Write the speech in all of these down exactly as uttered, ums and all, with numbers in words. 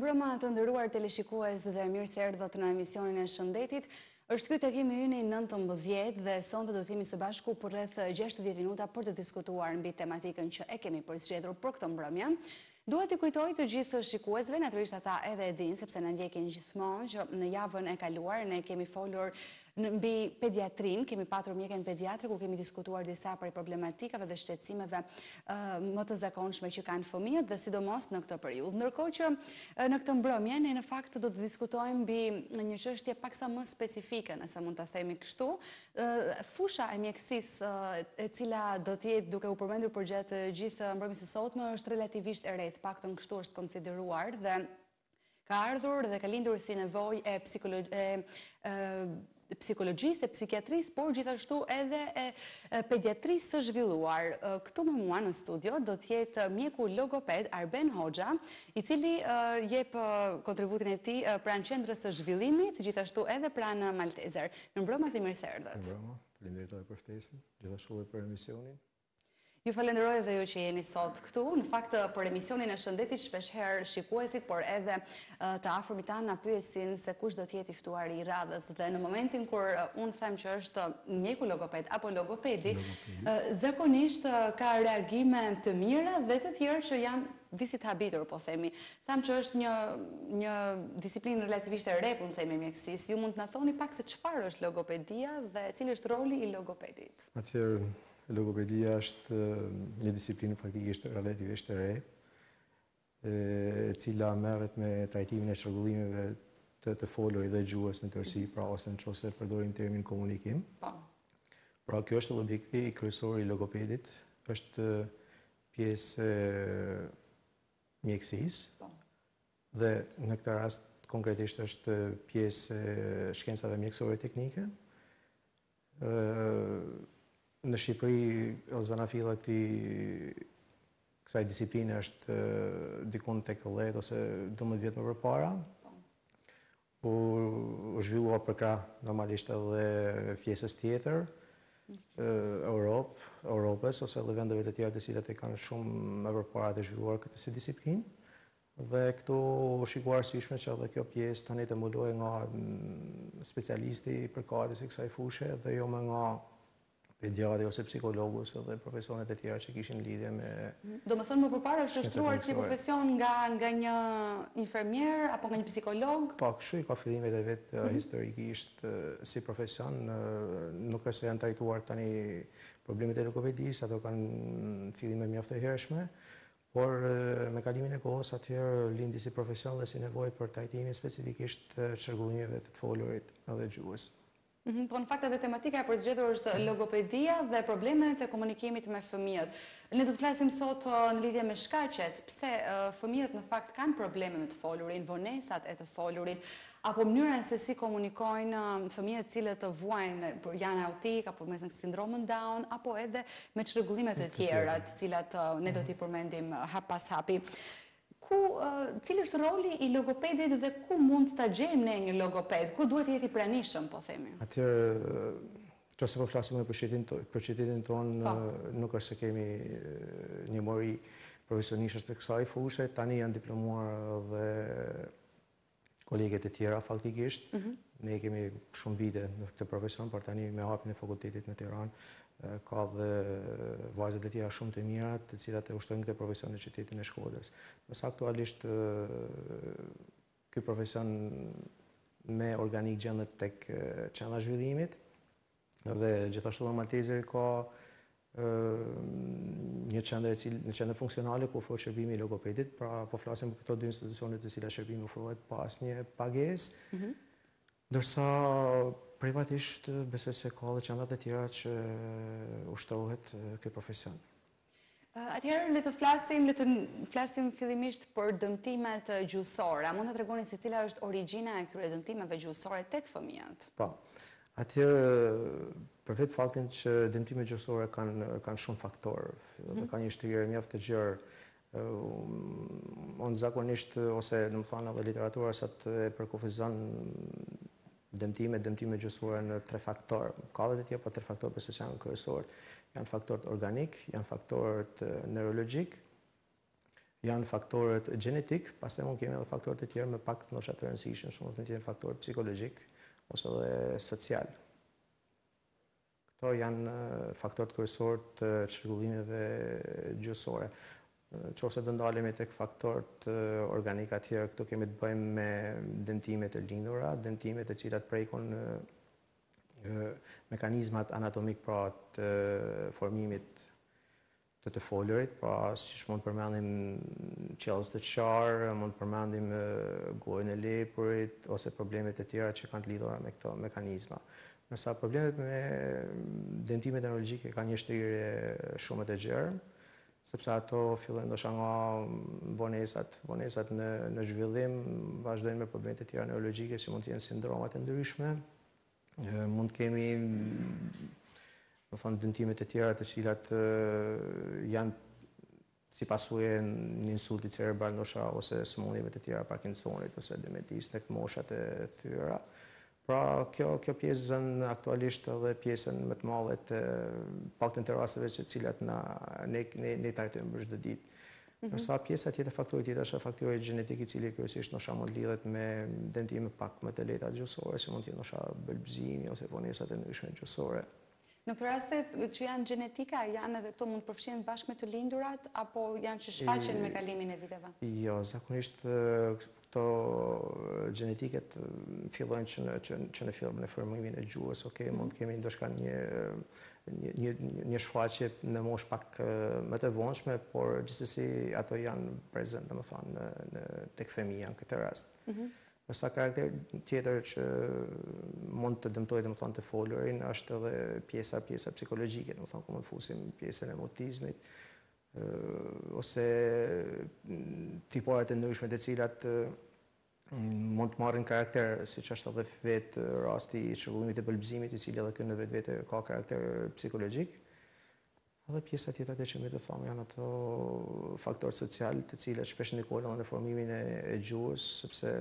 Mirëmbrëma të nderuar teleshikues dhe mirë se erdhët në emisionin e Shëndetit. Është ky takimi ynë i nëntëmbëdhjetë dhe sonte do të jemi së bashku për rreth gjashtëdhjetë minuta për të diskutuar mbi tematikën që e kemi përzgjedhur për këtë mbrëmje. Dua t'i kujtoj të gjithë shikuesve, natyrisht ata edhe e dinë sepse na ndjekin gjithmonë që në javën e kaluar ne kemi folur mbi pediatrin, kemi patur mjekën pediatri ku kemi diskutuar disa prej problematikave dhe shqetësimeve më të zakonshme që kanë fëmijët dhe sidomos në këtë periudhë. Ndërkohë që në këtë mbrëmje ne në fakt do të diskutojmë mbi një çështje paksa më specifike, nëse mund ta themi kështu, fusha e mjekësisë e cila do të jetë duke u përmendur përgjatë gjithë mbrëmjes së sotme është relativisht e re, të paktën kështu është konsideruar dhe ka ardhur dhe ka lindur si nevojë e psikologjisë psikologjisë, e psikiatrisë, por gjithashtu edhe e pediatrisë së zhvilluar. Këtu me mua në studio do të jetë mjeku logoped Arben Hoxha, i cili jep kontributin e tij pranë qendrës së zhvillimit, gjithashtu edhe pranë Maltezer. Mirëmbrëma dhe mirë se erdhët. Mirëmbrëma, faleminderit për ftesën, gjithashtu edhe për emisionin. Ju falenderoj edhe ju që jeni sot këtu. Në fakt, për emisionin e Shëndetit shpeshherë shikuesit, por edhe të afërmit tanë na pyesin se kush do të jetë i ftuari i radhës. Dhe në momentin kur unë them që është mjeku logoped apo logopedi, zakonisht ka reagime të mira dhe të tjerë që janë visit habitur, po themi. Tham që është një një disiplinë relativisht e re, po themi, mjekësisë. Ju mund të na thoni pak se çfarë është logopedia dhe cili është roli i logopedit? Atëherë, logopedia është një disiplinë faktikisht relativisht e re, e cila merret me trajtimin e çrregullimeve të të folurit dhe gjuhës në tërësi, pra ose nëse përdorim termin komunikim. Po. Pra kjo është objekti kryesor i logopedit, është pjesë e mjekësisë. Po. Dhe në këtë rast konkretisht është pjesë e shkencave mjekësore teknike. Në Shqipëri, Elzana filla këtij kësaj disipline është dikun tek dhjetë ose dymbëdhjetë vjet më përpara. U zhvillua për krah normalisht edhe pjesës tjetër, Europë, Europës ose edhe vendeve të tjera të cilat e kanë shumë më përpara të zhvilluar këtë si disiplinë. Dhe këtu shikuar arsyeshme që edhe kjo pjesë tani të mbulohet nga specialisti i përkatës së kësaj fushe dhe jo më nga pediatri ose psikologus edhe profesionet e tjera që kishin lidhje me... Do më thënë më përpara është shtruar si profesion nga, nga një infermier apo nga një psikolog? Po, kështu i ka fillimet e vetë historikisht si profesion. Nuk është se janë trajtuar tani problemet e logopedisë, ato kanë fillime mjaft të hershme, por me kalimin e kohës atëherë lindi si profesion dhe si nevojë për trajtimin specifikisht të çrregullimeve të folurit edhe gjuhës. Po në fakt edhe tematika e përzgjedhur është logopedia dhe problemet e komunikimit me fëmijët. Ne do të flasim sot në lidhje me shkaqet, pse fëmijët në fakt kanë probleme me të folurin, vonesat e të folurit, apo mënyrën se si komunikojnë fëmijët cilët të vuajnë, janë autik, apo me sindromën Down, apo edhe me çrregullimet e tjera, të cilat ne do t'i përmendim hap pas hapi. Ku, cili është roli i logopedit dhe ku mund të gjejmë ne një logoped? Ku duhet jetë i pranishëm, po themi? Atëherë, nëse po flasim për qytetin tonë, nuk është se kemi një mori profesionishës të kësaj fushë, tani janë diplomuar dhe koleget e tjera faktikisht. Ne kemi shumë vite në këtë profesion, por tani me hapjen e fakultetit në Tiranë ka dhe vajzat e tjera shumë të mira të cilat e ushtrojnë këtë profesion në qytetin e Shkodrës. Nëse aktualisht ky profesion me organik gjendet tek qendra e zhvillimit dhe gjithashtu në Maltezer ka një qendër në qendër funksionale ku ofrohet shërbimi i logopedit, pra po flasim për këto dy institucione të cilat shërbimi ofrohet pas një pagesë, ndërsa privatisht besoj se ka dhe qendra të tjera që ushtrohet ky profesion. Atëherë le të flasim, le të flasim fillimisht për dëmtimet gjuhësore. A mund të tregoni se cila është origjina e këtyre dëmtimeve gjuhësore tek fëmijët? Po. Atëherë për vetë faktin që dëmtimet gjuhësore kanë kanë shumë faktorë dhe kanë një shtrirje mjaft të gjerë. Unë zakonisht ose në më thanë edhe literatura sa të përkufizon dëmtime, dëmtime gjuhësore në tre faktorë. Ka dhe të tjerë, po tre faktorë përse që janë kryesorët. Janë faktorët organik, janë faktorët neurologjik, janë faktorët genetik, pastaj mund kemi edhe faktorët e tjerë me pak ndoshta të rëndësishëm, shumë të tjerë faktorë psikologjik ose edhe social. Këto janë faktorët kryesorë të çrregullimeve gjuhësore. Nëse do ndalemi tek faktorët organik atjerë, këto kemi të bëjmë me dëmtimet e lindura, dëmtimet e cilat prekun mekanizmat anatomik pra të formimit të të folurit, pra siç mund përmendim qellës të qarë, mund përmendim gojën e lepurit ose problemet e tjera që kanë të lidhura me këto mekanizma. Ndërsa problemet me dëmtimet neurologjike kanë një shtrirje shumë të gjerë, sepse ato fillojnë ndoshta nga vonesat, vonesat në në zhvillim, vazhdojnë me problemet e tjera neurologjike që mund të jenë sindromat e ndryshme. Mund të kemi do thonë dëmtimet e tjera të cilat janë si pasojë një insulti cerebral ndoshta ose sëmundjeve të tjera Parkinsonit ose dementisë tek moshat e thyra. Pra kjo kjo pjesë zën aktualisht edhe pjesën më të madhe të paktën të rasteve të cilat na ne ne, ne trajtojmë çdo ditë. Ndërsa pjesa tjetër, faktori tjetër është faktori gjenetik i cili kryesisht ndoshta mund lidhet me dëmtime pak më të lehta gjuhësore, si mund të jetë ndoshta bëlbëzimi ose vonesat e ndryshme gjuhësore. Në këtë raste që janë gjenetika, janë edhe këto mund të përfshihen bashkë me të lindurat apo janë që shfaqen me kalimin e viteve? Jo, zakonisht këto gjenetiket fillojnë që në që, që në fillim në formimin e gjuhës, okay, mund të kemi ndoshta një një një, një shfaqje në moshë pak më të vonshme, por gjithsesi ato janë prezente, domethënë në, në tek fëmia në këtë rast. Nësa karakter tjetër që mund të dëmtojë domethënë të folurin është edhe pjesa pjesa psikologjike, domethënë ku mund të fusim pjesën e mutizmit ose tiporet e ndryshme të cilat mund të marrin karakter, siç është edhe vetë rasti i çrregullimit të bëlbëzimit, i cili edhe ky në vetvete ka karakter psikologjik. Edhe pjesa tjetër që më të thonë janë ato faktorë social të cilët shpesh ndikojnë në formimin e gjuhës, sepse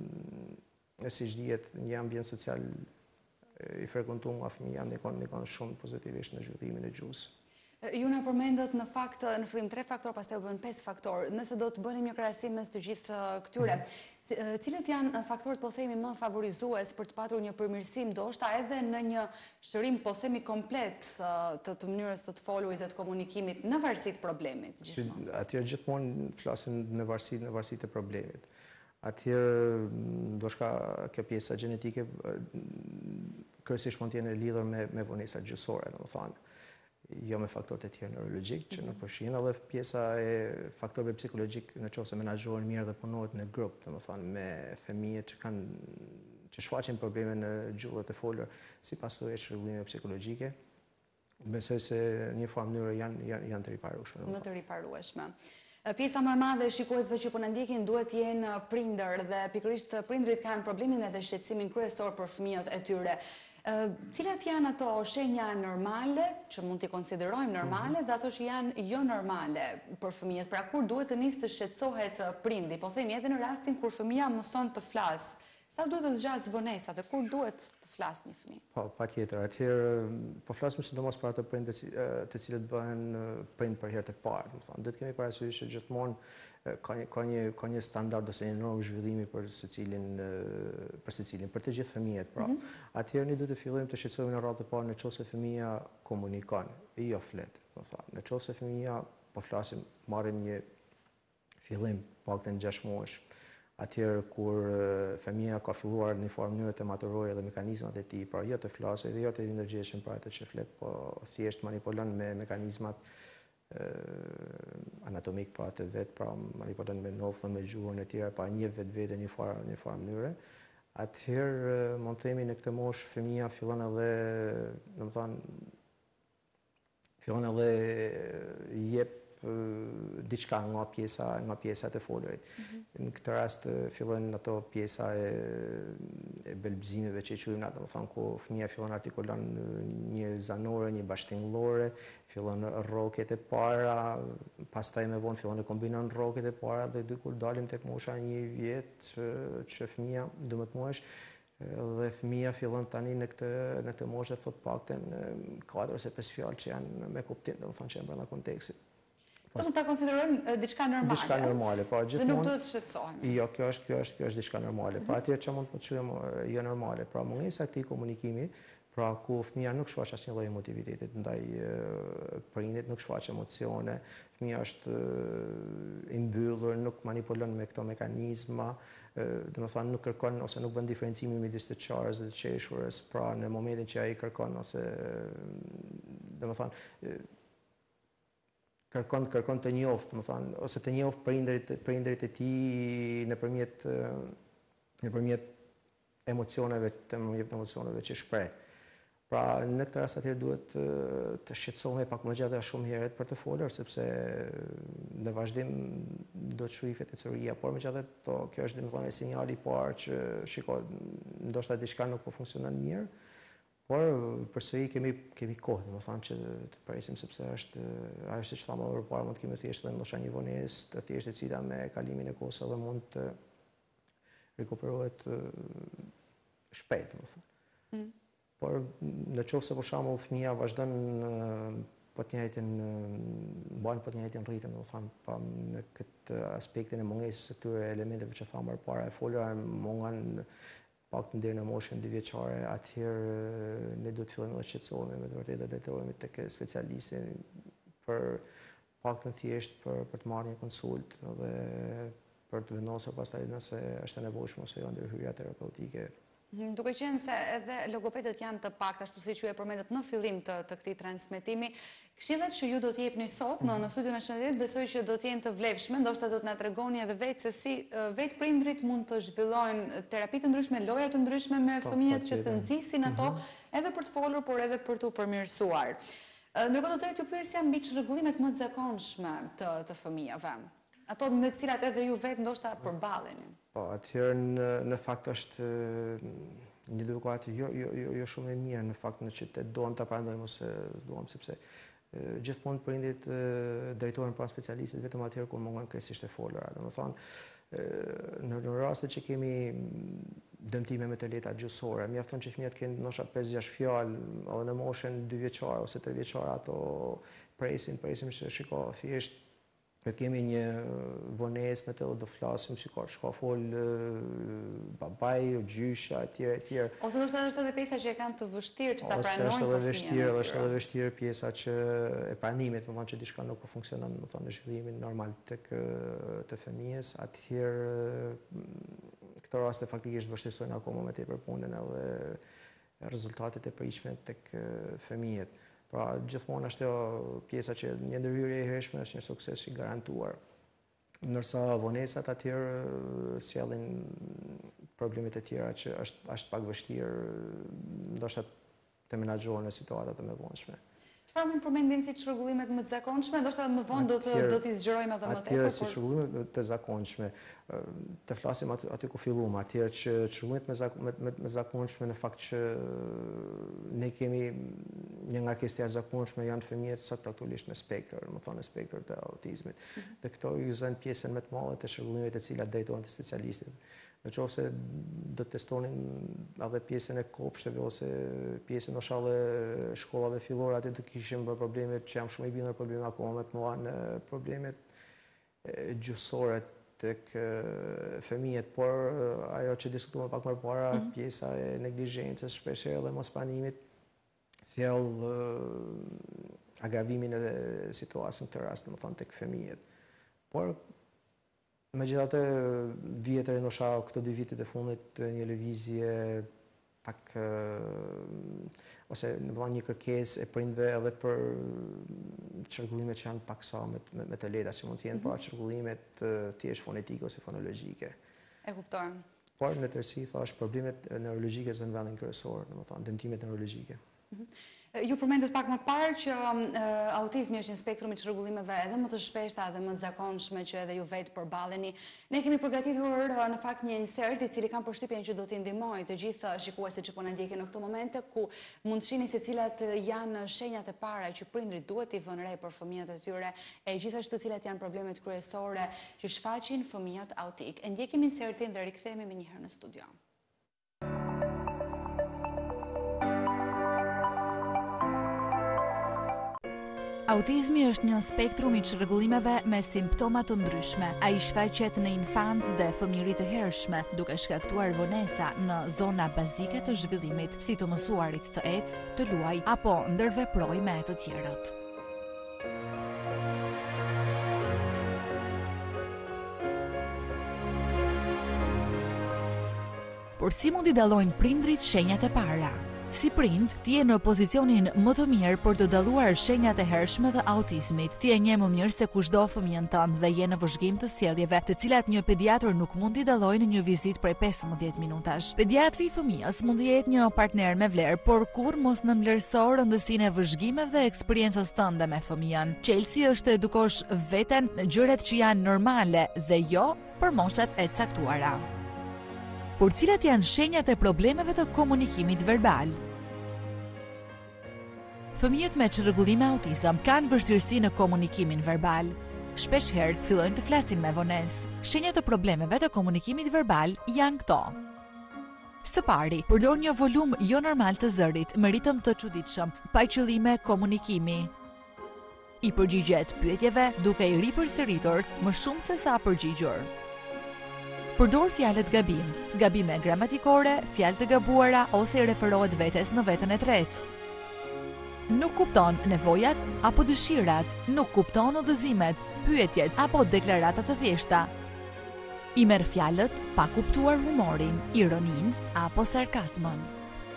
e siç dihet një ambient social i frekuentuar nga fëmia ndikon ndikon shumë pozitivisht në zhvillimin e gjuhës. Ju na përmendët në fakt në fillim tre faktorë, pastaj u bën pesë faktorë. Nëse do të bënim një krahasim mes të gjithë këtyre, cilët janë faktorët po themi më favorizues për të patur një përmirësim ndoshta edhe në një shërim po themi komplet të të mënyrës të të folurit dhe të komunikimit në varësi të problemit? Atëherë gjithmonë flasim në varësi në varësi të problemit. Atëherë ndoshta kjo pjesa gjenetike kryesisht mund të jenë lidhur me me vonesa gjuhësore, domethënë jo me faktorët e tjerë neurologjik që nuk përfshin, edhe pjesa e faktorëve psikologjik nëse menaxhohen mirë dhe punohet në grup, domethënë me fëmijë që kanë që shfaqin probleme në gjuhët e folur si pasojë e çrregullimeve psikologjike. Besoj se në një farë mënyrë janë janë janë të riparueshme. Më të riparueshme. Pjesa më e madhe e shikuesve që po na ndjekin duhet të jenë prindër dhe pikërisht prindrit kanë problemin edhe shqetësimin kryesor për fëmijët e tyre. Cilat janë ato shenja normale, që mund t'i konsiderojmë normale, dhe ato që janë jo normale për fëmijët? Pra kur duhet të nisë të shqetësohet prindi? Po themi edhe në rastin kur fëmija mëson të flasë, sa duhet të zgjasë vonesa dhe kur duhet të flasë një fëmijë? Po, patjetër. Atëherë po flasim sidomos për ato prindë të cilët bëhen prind për herë të parë, domethënë. Duhet kemi parasysh që gjithmonë ka një ka një ka një standard ose një normë zhvillimi për secilin për secilin, për të gjithë fëmijët, pra. Atëherë ne duhet të fillojmë të shqetësohemi në radhë të parë nëse fëmia komunikon, jo flet, domethënë. Nëse fëmia po flasim, marrim një fillim paktën gjashtë muajsh. Atëherë kur fëmia ka filluar në një farë mënyrë të maturojë dhe mekanizmat e tij, pra jo të flasë dhe jo të ndërgjegjshëm për atë që flet, po thjesht manipulon me mekanizmat anatomik pra të vetë, pra manipulon me nofthën, me gjuhën e tjera, pa një vetë vetë një farë një farë mënyre. Atëherë mund të themi në këtë moshë fëmia fillon edhe, domethënë, fillon edhe jep diçka nga pjesa nga pjesat e folurit. Në këtë rast fillojnë ato pjesa e, e belbëzimeve që i quajmë na, domethënë ku fëmia fillon artikulon një zanore, një bashkëtingëllore, fillon rroket e para, pastaj më vonë fillon të kombinon rroket e para dhe dikur dalim tek mosha një vjet që, që fëmia dymbëdhjetë muajsh dhe fëmia fillon tani në këtë në këtë moshë thot paktën katër ose pesë fjalë që janë me kuptim, domethënë që janë brenda kontekstit. Do të ta konsiderojmë diçka normale. Diçka normale, po gjithmonë. Dhe nuk duhet të shqetësohemi. Jo, kjo është kjo është kjo është diçka normale. Pra atëherë çfarë mund të quajmë jo normale? Pra mungesa e këtij komunikimi, pra ku fëmia nuk shfaq asnjë lloj emotiviteti ndaj prindit, nuk shfaq emocione, fëmia është i mbyllur, nuk manipulon me këto mekanizma, domethënë nuk kërkon ose nuk bën diferencimin midis të qarës dhe të qeshurës, pra në momentin që ai kërkon ose domethënë kërkon kërkon të njoftë, domethënë ose të njoftë prindërit prindërit e tij nëpërmjet nëpërmjet emocioneve, të emocioneve që shpreh. Pra në këtë rast atëherë duhet të shqetësohemi pak më gjatë shumë herët për të folur, sepse në vazhdim do të shurifet e çoria, por megjithatë kjo është domethënë sinjali i parë që shiko, ndoshta diçka nuk po funksionon mirë, por përsëri kemi kemi kohë, domethënë që të presim sepse është ajo siç thamë më parë, mund të kemi thjesht ndoshta një vonesë të thjeshtë e cila me kalimin e kohës edhe mund të rikuperohet shpejt, domethënë. Mm. Por në qoftë se për shembull fëmia vazhdon po të njëjtin mban po të njëjtin ritëm, domethënë pa në këtë aspektin e mungesës së këtyre elementeve që thamë më parë, e folura mungon paktën deri në moshën dy vjeçare, atëherë ne duhet të fillojmë të shqetësohemi me të vërtetë dhe drejtohemi tek specialisti për paktën thjesht për për të marrë një konsult dhe për të vendosur pastaj nëse është e nevojshme ose jo ndërhyrja terapeutike. Duke qenë se edhe logopedët janë të paktë, ashtu siç ju e përmendët në fillim të, të këtij transmetimi, këshillat që ju do të jepni sot në, në studion e Shëndetit besoj që do të jenë të vlefshme, ndoshta do të na tregoni edhe vetë se si vetë prindrit mund të zhvillojnë terapi të ndryshme, lojra të ndryshme me fëmijët që të nxisin ato, edhe për të folur, por edhe për të përmirësuar. Ndërkohë do të jetë pyesja mbi çrregullimet më të zakonshme të, të fëmijëve. Ato me të cilat edhe ju vetë ndoshta përballeni. Po, atëherë në, në fakt është një edukat jo, jo, jo, jo shumë e mirë në fakt në që të doam të parandojmë ose doam, sepse gjithmonë prindit drejtohen pranë specialistit vetëm atëherë kur mungon kryesisht e folura. Domethënë në, në rastet që kemi dëmtime me të lehta gjuhësore, mjafton që fëmijët kenë ndoshta pesë gjashtë fjalë, edhe në moshën dy vjeçare ose tre vjeçare ato presin, presim se shiko thjesht ne kemi një vonesë me të do flasim si ka shka fol babai, gjysha etj etj. Ose ndoshta është edhe pjesa që e kanë të vështirë që ta pranojnë. Ose është edhe vështirë, është edhe vështirë pjesa që e pranimit, domethënë që diçka nuk po funksionon, domethënë në zhvillimin normal tek të fëmijës, atëherë këto raste faktikisht vështirësojnë akoma më tepër punën edhe rezultatet e pritshme tek fëmijët. Pra, gjithmonë është jo pjesa që një ndërhyrje e hershme është një sukses i garantuar. Ndërsa vonesat atëherë sjellin problemet e tjera që është, është pak vështirë, ndoshta të menaxhohen në situata të mëvonshme. Çfarë mund përmendim si çrregullimet më të zakonshme, ndoshta më vonë do të do t'i zgjerojmë edhe më tepër. Atëherë si çrregullimet të zakonshme, të flasim aty, aty ku filluam, atëherë që çrregullimet me, me, me zakonshme në fakt që ne kemi një ngarkesë të zakonshme janë fëmijët sot aktualisht me spektër, më thonë spektër të autizmit. Mm -hmm. Dhe këto ju zënë pjesën më të madhe të çrregullimeve të cilat drejtohen te specialistët. Në qoftë se do të testonin edhe pjesën e kopshteve ose pjesën ndoshta edhe shkollave fillore, aty do kishim problemet që jam shumë i bindur probleme akoma më të mëdha në problemet gjuhësore tek fëmijët, por ajo që diskutuam pak më parë, mm -hmm. pjesa e neglizhencës, shpeshherë edhe mospranimit sjell agravimin e situatës në këtë rast, domethënë tek fëmijët. Por megjithatë vjetër ndoshta këto dy vitet e fundit një lëvizje pak ose në vëllai një kërkesë e prindve edhe për çrregullime që janë paksa me, me, me të lehta si mund të jenë, mm -hmm. pra çrregullimet thjesht fonetike ose fonologjike. E kuptoj. Por në tërësi thash problemet neurologjike janë në vendin kryesor, domethënë dëmtimet neurologjike. Mm -hmm. Ju përmendet pak më parë që uh, autizmi është një spektrum i çrregullimeve edhe më të shpeshta dhe më të zakonshme që edhe ju vetë përballeni. Ne kemi përgatitur uh, në fakt një insert i cili kam përshtypjen që do t'i ndihmojë të gjithë shikuesit që po na ndjekin në këtë moment, ku mund të shihni se cilat janë shenjat e para që prindrit duhet t'i vënë re për fëmijët e tyre, e gjithashtu cilat janë problemet kryesore që shfaqin fëmijët autik. E ndjekim insertin dhe rikthehemi më njëherë në studio. Autizmi është një spektrum i çrregullimeve me simptoma të ndryshme. Ai shfaqet në infancë dhe fëmijëri të hershme, duke shkaktuar vonesa në zona bazike të zhvillimit, si të mësuarit të ecë, të luajë apo ndërveprojë me të tjerët. Por si mund i dallojnë prindrit shenjat e para? Si prind, ti je në pozicionin më të mirë për të dalluar shenjat e hershme të autizmit. Ti e njeh më mirë se kushdo fëmijën tënd dhe je në vëzhgim të sjelljeve, të cilat një pediatër nuk mund t'i dallojë në një vizitë prej pesëmbëdhjetë minutash. Pediatri i fëmijës mund të jetë një partner me vlerë, por kur mos në vlerëso rëndësinë e vëzhgimeve dhe eksperiencës tënde me fëmijën. Çelësi është të edukosh veten në gjërat që janë normale dhe jo për moshat e caktuara. Por cilat janë shenjat e problemeve të komunikimit verbal? Fëmijët me çrregullime autizëm kanë vështirësi në komunikimin verbal. Shpesh herë fillojnë të flasin me vonesë. Shenjat e problemeve të komunikimit verbal janë këto. Së pari, përdor një volum jo normal të zërit me ritëm të çuditshëm, pa qëllime komunikimi. I përgjigjet pyetjeve duke i ripërsëritur më shumë se sa përgjigjur. Përdor fjalët gabim, gabime gramatikore, fjalë të gabuara ose i referohet vetes në veten e tretë. Nuk kupton nevojat apo dëshirat, nuk kupton udhëzimet, pyetjet apo deklaratat të thjeshta. I merr fjalët pa kuptuar humorin, ironinë apo sarkazmën.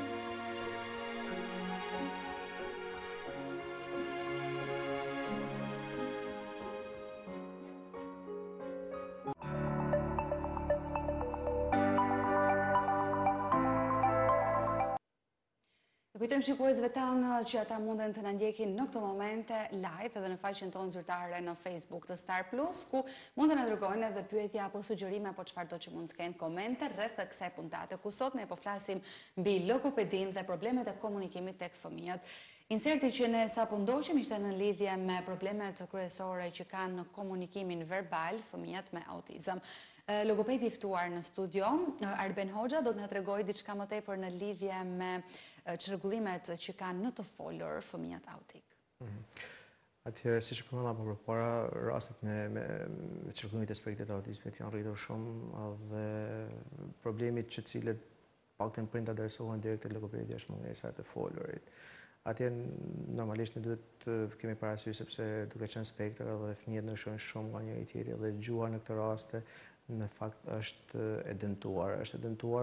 Kujtojmë shikuesve tanë që ata munden të na ndjekin në këto momente live edhe në faqen tonë zyrtare në Facebook të Star Plus, ku mund të na dërgojnë edhe pyetje apo sugjerime apo çfarëdo që mund të kenë komente rreth kësaj puntate, ku sot ne po flasim mbi logopedinë dhe problemet e komunikimit tek fëmijët. Inserti që ne sapo ndoqëm ishte në lidhje me problemet kryesore që kanë në komunikimin verbal fëmijët me autizëm. Logopedi i ftuar në studio, Arben Hoxha, do të na tregojë diçka më tepër në lidhje me çrregullimet që kanë në të folur fëmijët autik. Atëherë, siç e përmenda më përpara, rastet me me çrregullimet e spektrit të autizmit janë rritur shumë dhe problemit që cilët paktën prindë adresohen direkt te logopedi është mungesa e të folurit. Atëherë, normalisht ne duhet të kemi parasysh sepse duke qenë spektër edhe fëmijët ndryshojnë shumë nga njëri tjetri dhe gjuha në këtë raste në fakt është e dëmtuar, është e dëmtuar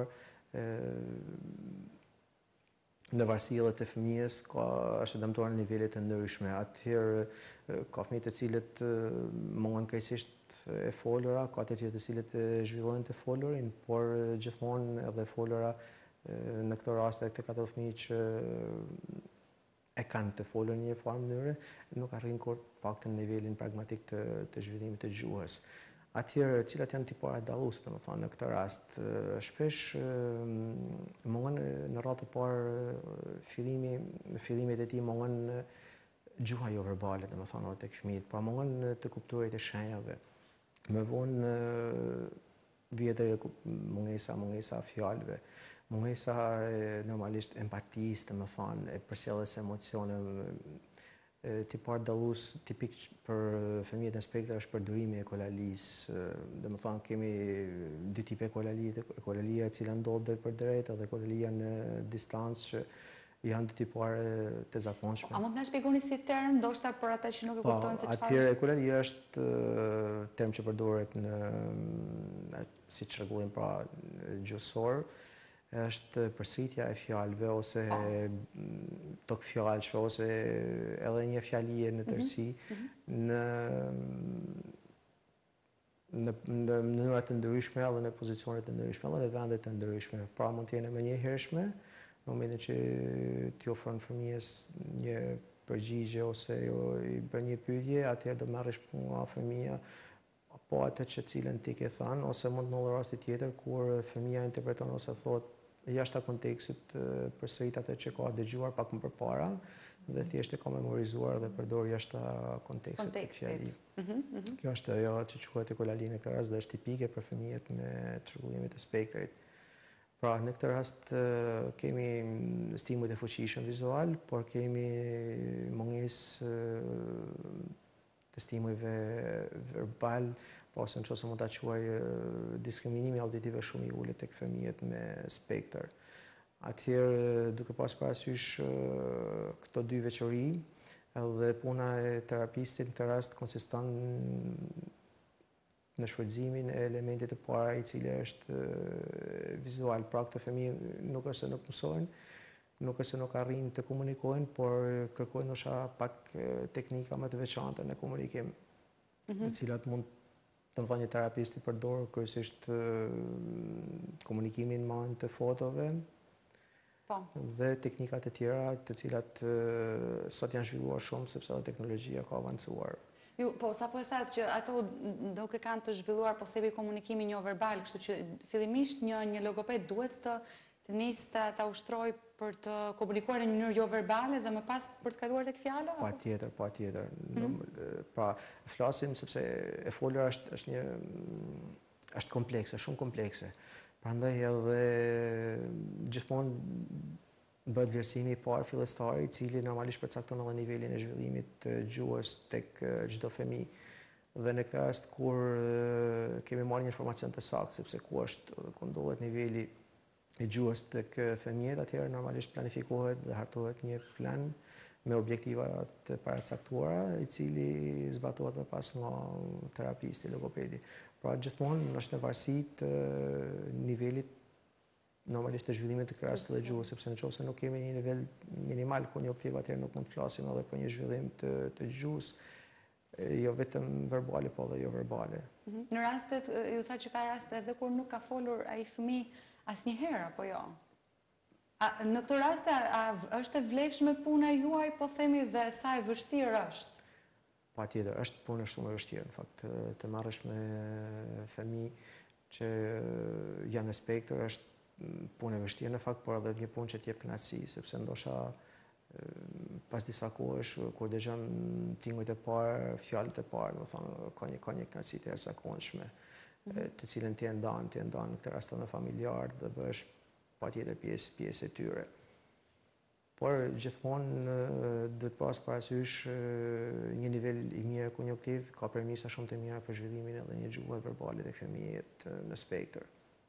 në varësi edhe të fëmijës, ka është e dëmtuar në nivele të ndryshme. Atëherë ka fëmijë të cilët mungon krejtësisht e folura, ka të tjerë të cilët zhvillojnë të folurin, por gjithmonë edhe folura në këtë rast tek ato fëmijë që e kanë të folur në një farë mënyre, nuk arrin kur paktën nivelin pragmatik të, të zhvillimit të gjuhës. Atëherë, cilat janë tiparet dalluese, domethënë në këtë rast, shpesh mungon në radhë të parë fillimi, fillimet e tij mungon gjuha jo verbale, domethënë edhe tek fëmijët, pra mungon të kuptuarit e shenjave. Më vonë vjet mungesa, mungesa fjalëve, mungesa normalisht empatisë, domethënë e përselljes emocioneve. Tipar dallues tipik për fëmijët në spektër është përdorimi i ekolalisë. Domethënë kemi dy tipe ekolali, ekolalia e cila ndodhet drejt për drejt edhe ekolalia në distancë që janë dy tipare të zakonshme. A mund të na shpjegoni si term, ndoshta për ata që nuk e kuptojnë se çfarë është? Atëherë ekolalia është term që përdoret në si çrregullim pra gjuhësor. Është përsëritja e fjalëve ose tok fjalësh ose edhe një fjalie në tërësi në në në mënyra të ndryshme edhe në pozicione të ndryshme edhe në vende të ndryshme. Pra mund të jenë më njëhershme në momentin që t'i ofron fëmijës një përgjigje ose i bën një pyetje, atëherë do marrësh punë nga fëmia apo atë që cilën ti ke thënë, ose mund në rasti tjetër kur fëmia interpreton ose thotë jashtë kontekstit përsërit atë që ka dëgjuar pak më përpara dhe thjesht e ka memorizuar dhe përdor jashtë kontekstit të fjali. Kjo është ajo që quhet ekolalia në këtë rast dhe është tipike për fëmijët me çrregullimet e spektrit. Pra, në këtë rast kemi stimujt e fuqishëm vizual, por kemi mungesë të stimujve verbal, pa ose në qëse mund të quaj diskriminimi auditive shumë i ullit tek fëmijët me spektër. Atëherë, duke pas parasysh këto dy veçori, edhe puna e terapistit në këtë rast konsiston në shfrytëzimin e elementit të para i cili është vizual. Pra këto fëmijë nuk është se nuk mësojnë, nuk është se nuk arrin të komunikojnë, por kërkojnë ndoshta pak teknika më të veçanta në komunikim, të cilat mund të më thonë një terapist i përdor kryesisht komunikimin me anë të fotove, dhe teknikat e tjera të cilat sot janë zhvilluar shumë sepse edhe teknologjia ka avancuar. Ju, po, sa po e thatë që ato duke kanë të zhvilluar, po thebi komunikimin jo verbal, kështu që fillimisht një, një logoped duhet të, të nisë të, të ushtroj për të komunikuar në një mënyrë jo verbale dhe më pas për të kaluar tek fjala? Pa tjetër, pa tjetër. Mm-hmm. Pra, flasim sepse e folura është, është një është komplekse, shumë komplekse. Prandaj edhe gjithmonë bëhet vlerësimi i parë fillestari, i cili normalisht përcakton edhe nivelin e zhvillimit të gjuhës tek çdo fëmijë. Dhe në këtë rast kur kemi marrë një informacion të saktë, sepse ku është ku ndodhet niveli i gjuhës tek fëmijët, atëherë normalisht planifikohet dhe hartohet një plan me objektiva të paracaktuara, i cili zbatohet më pas nga terapisti, logopedi. Pra gjithmonë është në varësi të nivelit normalisht të zhvillimit të krasë dhe gjuhës, sepse në qoftë se nuk kemi një nivel minimal konjunktiv, atëherë nuk mund të flasim edhe për një zhvillim të, të gjuhës, jo vetëm verbale, po dhe jo verbale. Në rastet, ju tha që ka raste edhe kur nuk ka folur ai fëmijë asnjëherë, apo jo? A, në këtë raste, a, është e vlefshme puna juaj, po themi, dhe sa e vështirë është? Pa tjetër, është punë shumë e vështirë, në fakt, të marrësh me fëmijë që janë në spektër, është punë e vështirë në fakt, por edhe një punë që t'jep kënaqësi, sepse ndoshta pas disa kohësh, kur dëgjon tingujt e parë, fjalët e parë, do të thonë, ka një ka një kënaqësi të jashtëzakonshme, të cilën ti e ndan, ti e ndan në këtë rast me familjar dhe bëhesh patjetër pjesë pjesë e tyre. Por gjithmonë duhet pas parasysh një nivel i mirë konjunktiv ka premisa shumë të mira për zhvillimin edhe një gjuhë verbale tek fëmijët në spektër.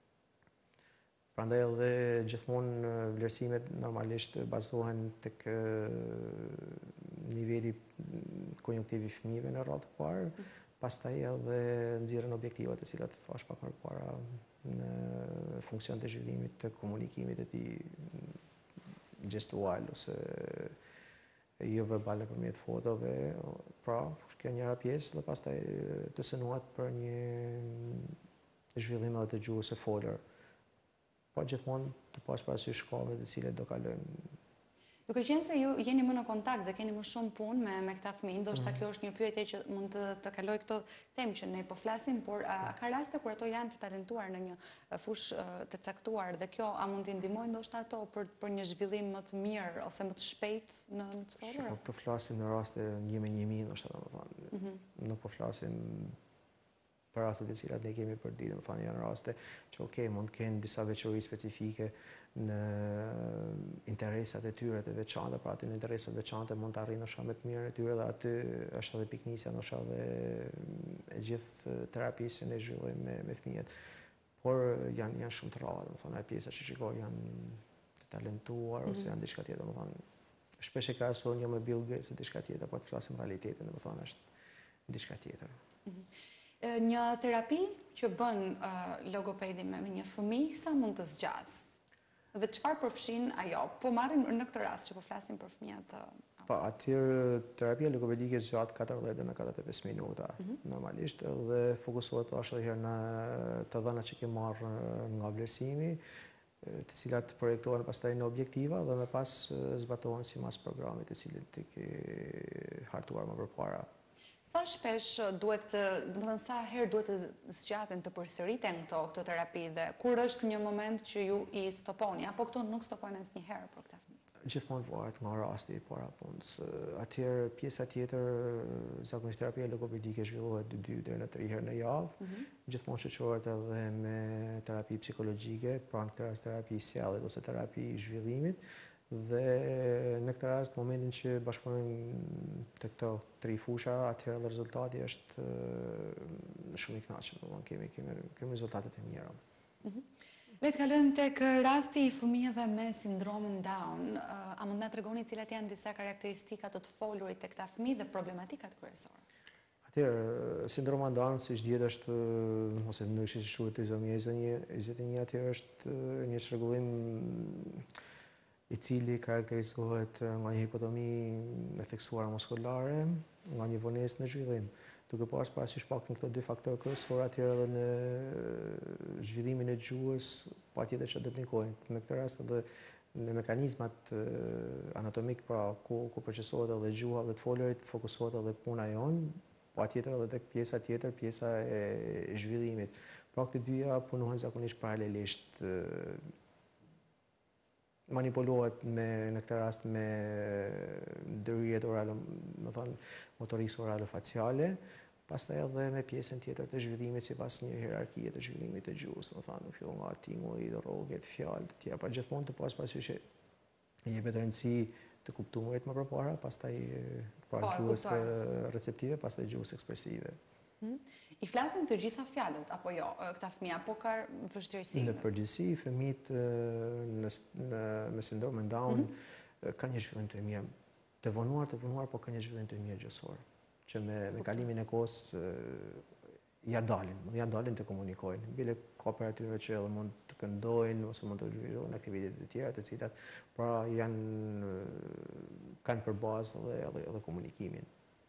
Prandaj edhe gjithmonë vlerësimet normalisht bazohen tek niveli konjunktiv i fëmijëve në radhë të parë, pastaj edhe nxjerrën objektivat të cilat thash pak më parë në funksion të zhvillimit të komunikimit të tij gestual ose jo verbale përmjet fotove, pra, kjo njëra pjesë dhe pastaj të synuat për një zhvillim edhe të gjuhës së folur. Po gjithmonë të pas parasysh shkallët të cilat do kalojmë. Duke qenë se ju jeni më në kontakt dhe keni më shumë punë me, me këta fëmijë, ndoshta kjo është një pyetje që mund të, të kaloj këto temë që ne po flasim, por a ka raste kur ato janë të talentuar në një fushë të caktuar dhe kjo a mund t'i ndihmojë ndoshta ato për, për një zhvillim më të mirë ose më të shpejt në të folur? Nuk po flasim në raste një me një mijë, ndoshta domethënë. Mm -hmm. Nuk po flasim për rastet e cilat ne kemi përdit, më thani janë raste që okay, mund të kenë disa veçori specifike në interesat e tyre të veçanta, pra aty në interesat veçante mund të arrijnë ndoshta më të mirë e tyre dhe aty është edhe piknisja ndoshta edhe e gjithë terapisë që ne zhvillojmë me, me fëmijët. Por janë janë shumë të rralla, domethënë pjesa që shikoj janë të talentuar mm -hmm. ose janë diçka tjetër, domethënë shpesh e krahasohen jo me Bill Gates e diçka tjetër, po të flasim realitetin, domethënë është diçka tjetër. Mm -hmm. Një terapi që bën uh, logopedi me një fëmijë, sa mund të zgjas? Dhe çfarë përfshin ajo? Po marrim në këtë rast që po flasim për fëmijët të... Pa, atëherë terapia logopedike zgjat katërdhjetë deri në katërdhjetë e pesë minuta, mm -hmm. normalisht, dhe fokusohet ashtu edhe herë në të dhënat që ke marrë nga vlerësimi, të cilat projektohen pastaj në objektiva dhe më pas zbatohen sipas programit të cilit ti ke hartuar më përpara. Sa shpesh duhet të, domethënë sa herë duhet të zgjaten të përsëriten këto këto terapi dhe kur është një moment që ju i stoponi, apo këto nuk stopojnë asnjëherë për këtë fëmijë? Gjithmonë varet nga rasti i para punës. Atëherë pjesa tjetër, zakonisht terapia logopedike zhvillohet dy deri në tre herë në javë. Mm -hmm. Gjithmonë shoqërohet edhe me terapi psikologjike, pra në këtë rast terapi sjelljit ose terapi zhvillimit. Dhe në këtë rast, momentin që bashkëpunojnë të këto tri fusha, atëherë dhe rezultati është shumë i kënaqshëm, domethënë kemi kemi kemi rezultatet e mira. Le të kalojmë tek rasti i fëmijëve me sindromin Down. A mund na tregoni cilat janë disa karakteristika të të folurit tek këta fëmijë dhe problematikat kryesore? Atëherë, sindroma Down, siç dihet, është ose në ndryshe si quhet trizomia njëzet e një, atëherë është një çrregullim i cili karakterizohet nga një hipotomi e theksuar muskulare, nga një vonesë në zhvillim. Duke pas parasysh pak në këto dy faktorë kryesorë, atëherë edhe në zhvillimin e gjuhës, patjetër që do të ndikojnë. Në këtë rast edhe në mekanizmat anatomik, pra ku ku procesohet edhe gjuha dhe të folurit, fokusohet edhe puna jonë, patjetër edhe tek pjesa tjetër, pjesa e zhvillimit. Pra këto dyja punohen zakonisht paralelisht. Manipulohet me, në këtë rast me ndërhyrjet orale, më thonë motorikës orale faciale, pastaj edhe me pjesën tjetër të zhvillimit sipas një hierarkie të zhvillimit të gjuhës, më thonë, fillon nga tingulli, rrogët, fjalët e tjera, pa gjithmonë të pas parasysh që jepet rëndësi të kuptuarit më përpara, pastaj pra gjuhës receptive, pastaj gjuhës ekspresive. I flasin të gjitha fjalët, apo jo, këta fëmijë, apo ka vështirësi? Në përgjithësi, fëmijët me sindromin Down ka një zhvillim të mirë, të vonuar, të vonuar, po ka një zhvillim të mirë gjësor, që me kalimin e kohës ja dalin, ja dalin të komunikojnë. Bile ka për atyre që edhe mund të këndojnë, ose mund të zhvillojnë aktivitetet e tjera, të cilat pra janë kanë për bazë edhe komunikimin.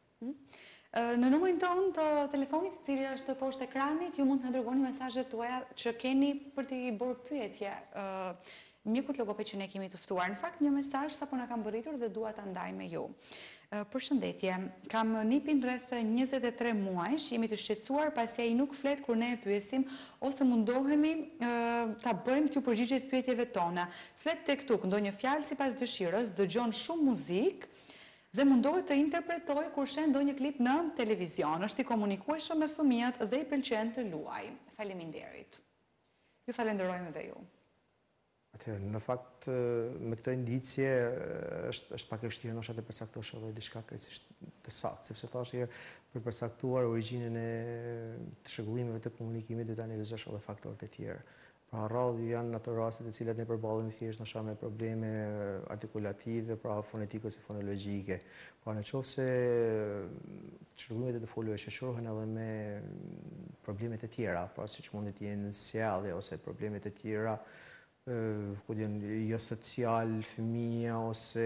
Në numrin tonë të telefonit, i cili është poshtë ekranit, ju mund të na dërgoni mesazhet tuaja që keni për t'i bërë pyetje mjekut logoped që ne kemi të ftuar. Në fakt, një mesazh sapo na ka mbërritur dhe dua ta ndaj me ju. Përshëndetje, kam nipin rreth njëzet e tre muajsh, jemi të shqetësuar pasi ai nuk flet kur ne e pyesim ose mundohemi ta bëjmë t'ju përgjigjet pyetjeve tona. Flet tek tuk ndonjë fjalë sipas dëshirës, dëgjon shumë muzikë dhe mundohet të interpretojë kur sheh ndonjë klip në televizion. Është i komunikueshëm me fëmijët dhe i pëlqen të luajë. Faleminderit. Ju falenderojmë edhe ju. Atëherë, në fakt, me këtë indicje, është, është pak e vështirë ndoshta të përcaktosh edhe diçka krejtësisht të saktë, sepse thashë herë për përcaktuar origjinën e të shëgullimeve të komunikimit do të analizosh edhe faktorët e tjerë. Pra rrallë janë ato raste të cilat ne përballemi thjesht ndoshta me probleme artikulative, pra fonetike ose fonologjike. Pra në qoftë se çrregullimet e të folurve shoqërohen edhe me problemet e tjera, pra siç mund të jenë sjellje ose problemet e tjera, ku janë jo social, fëmija ose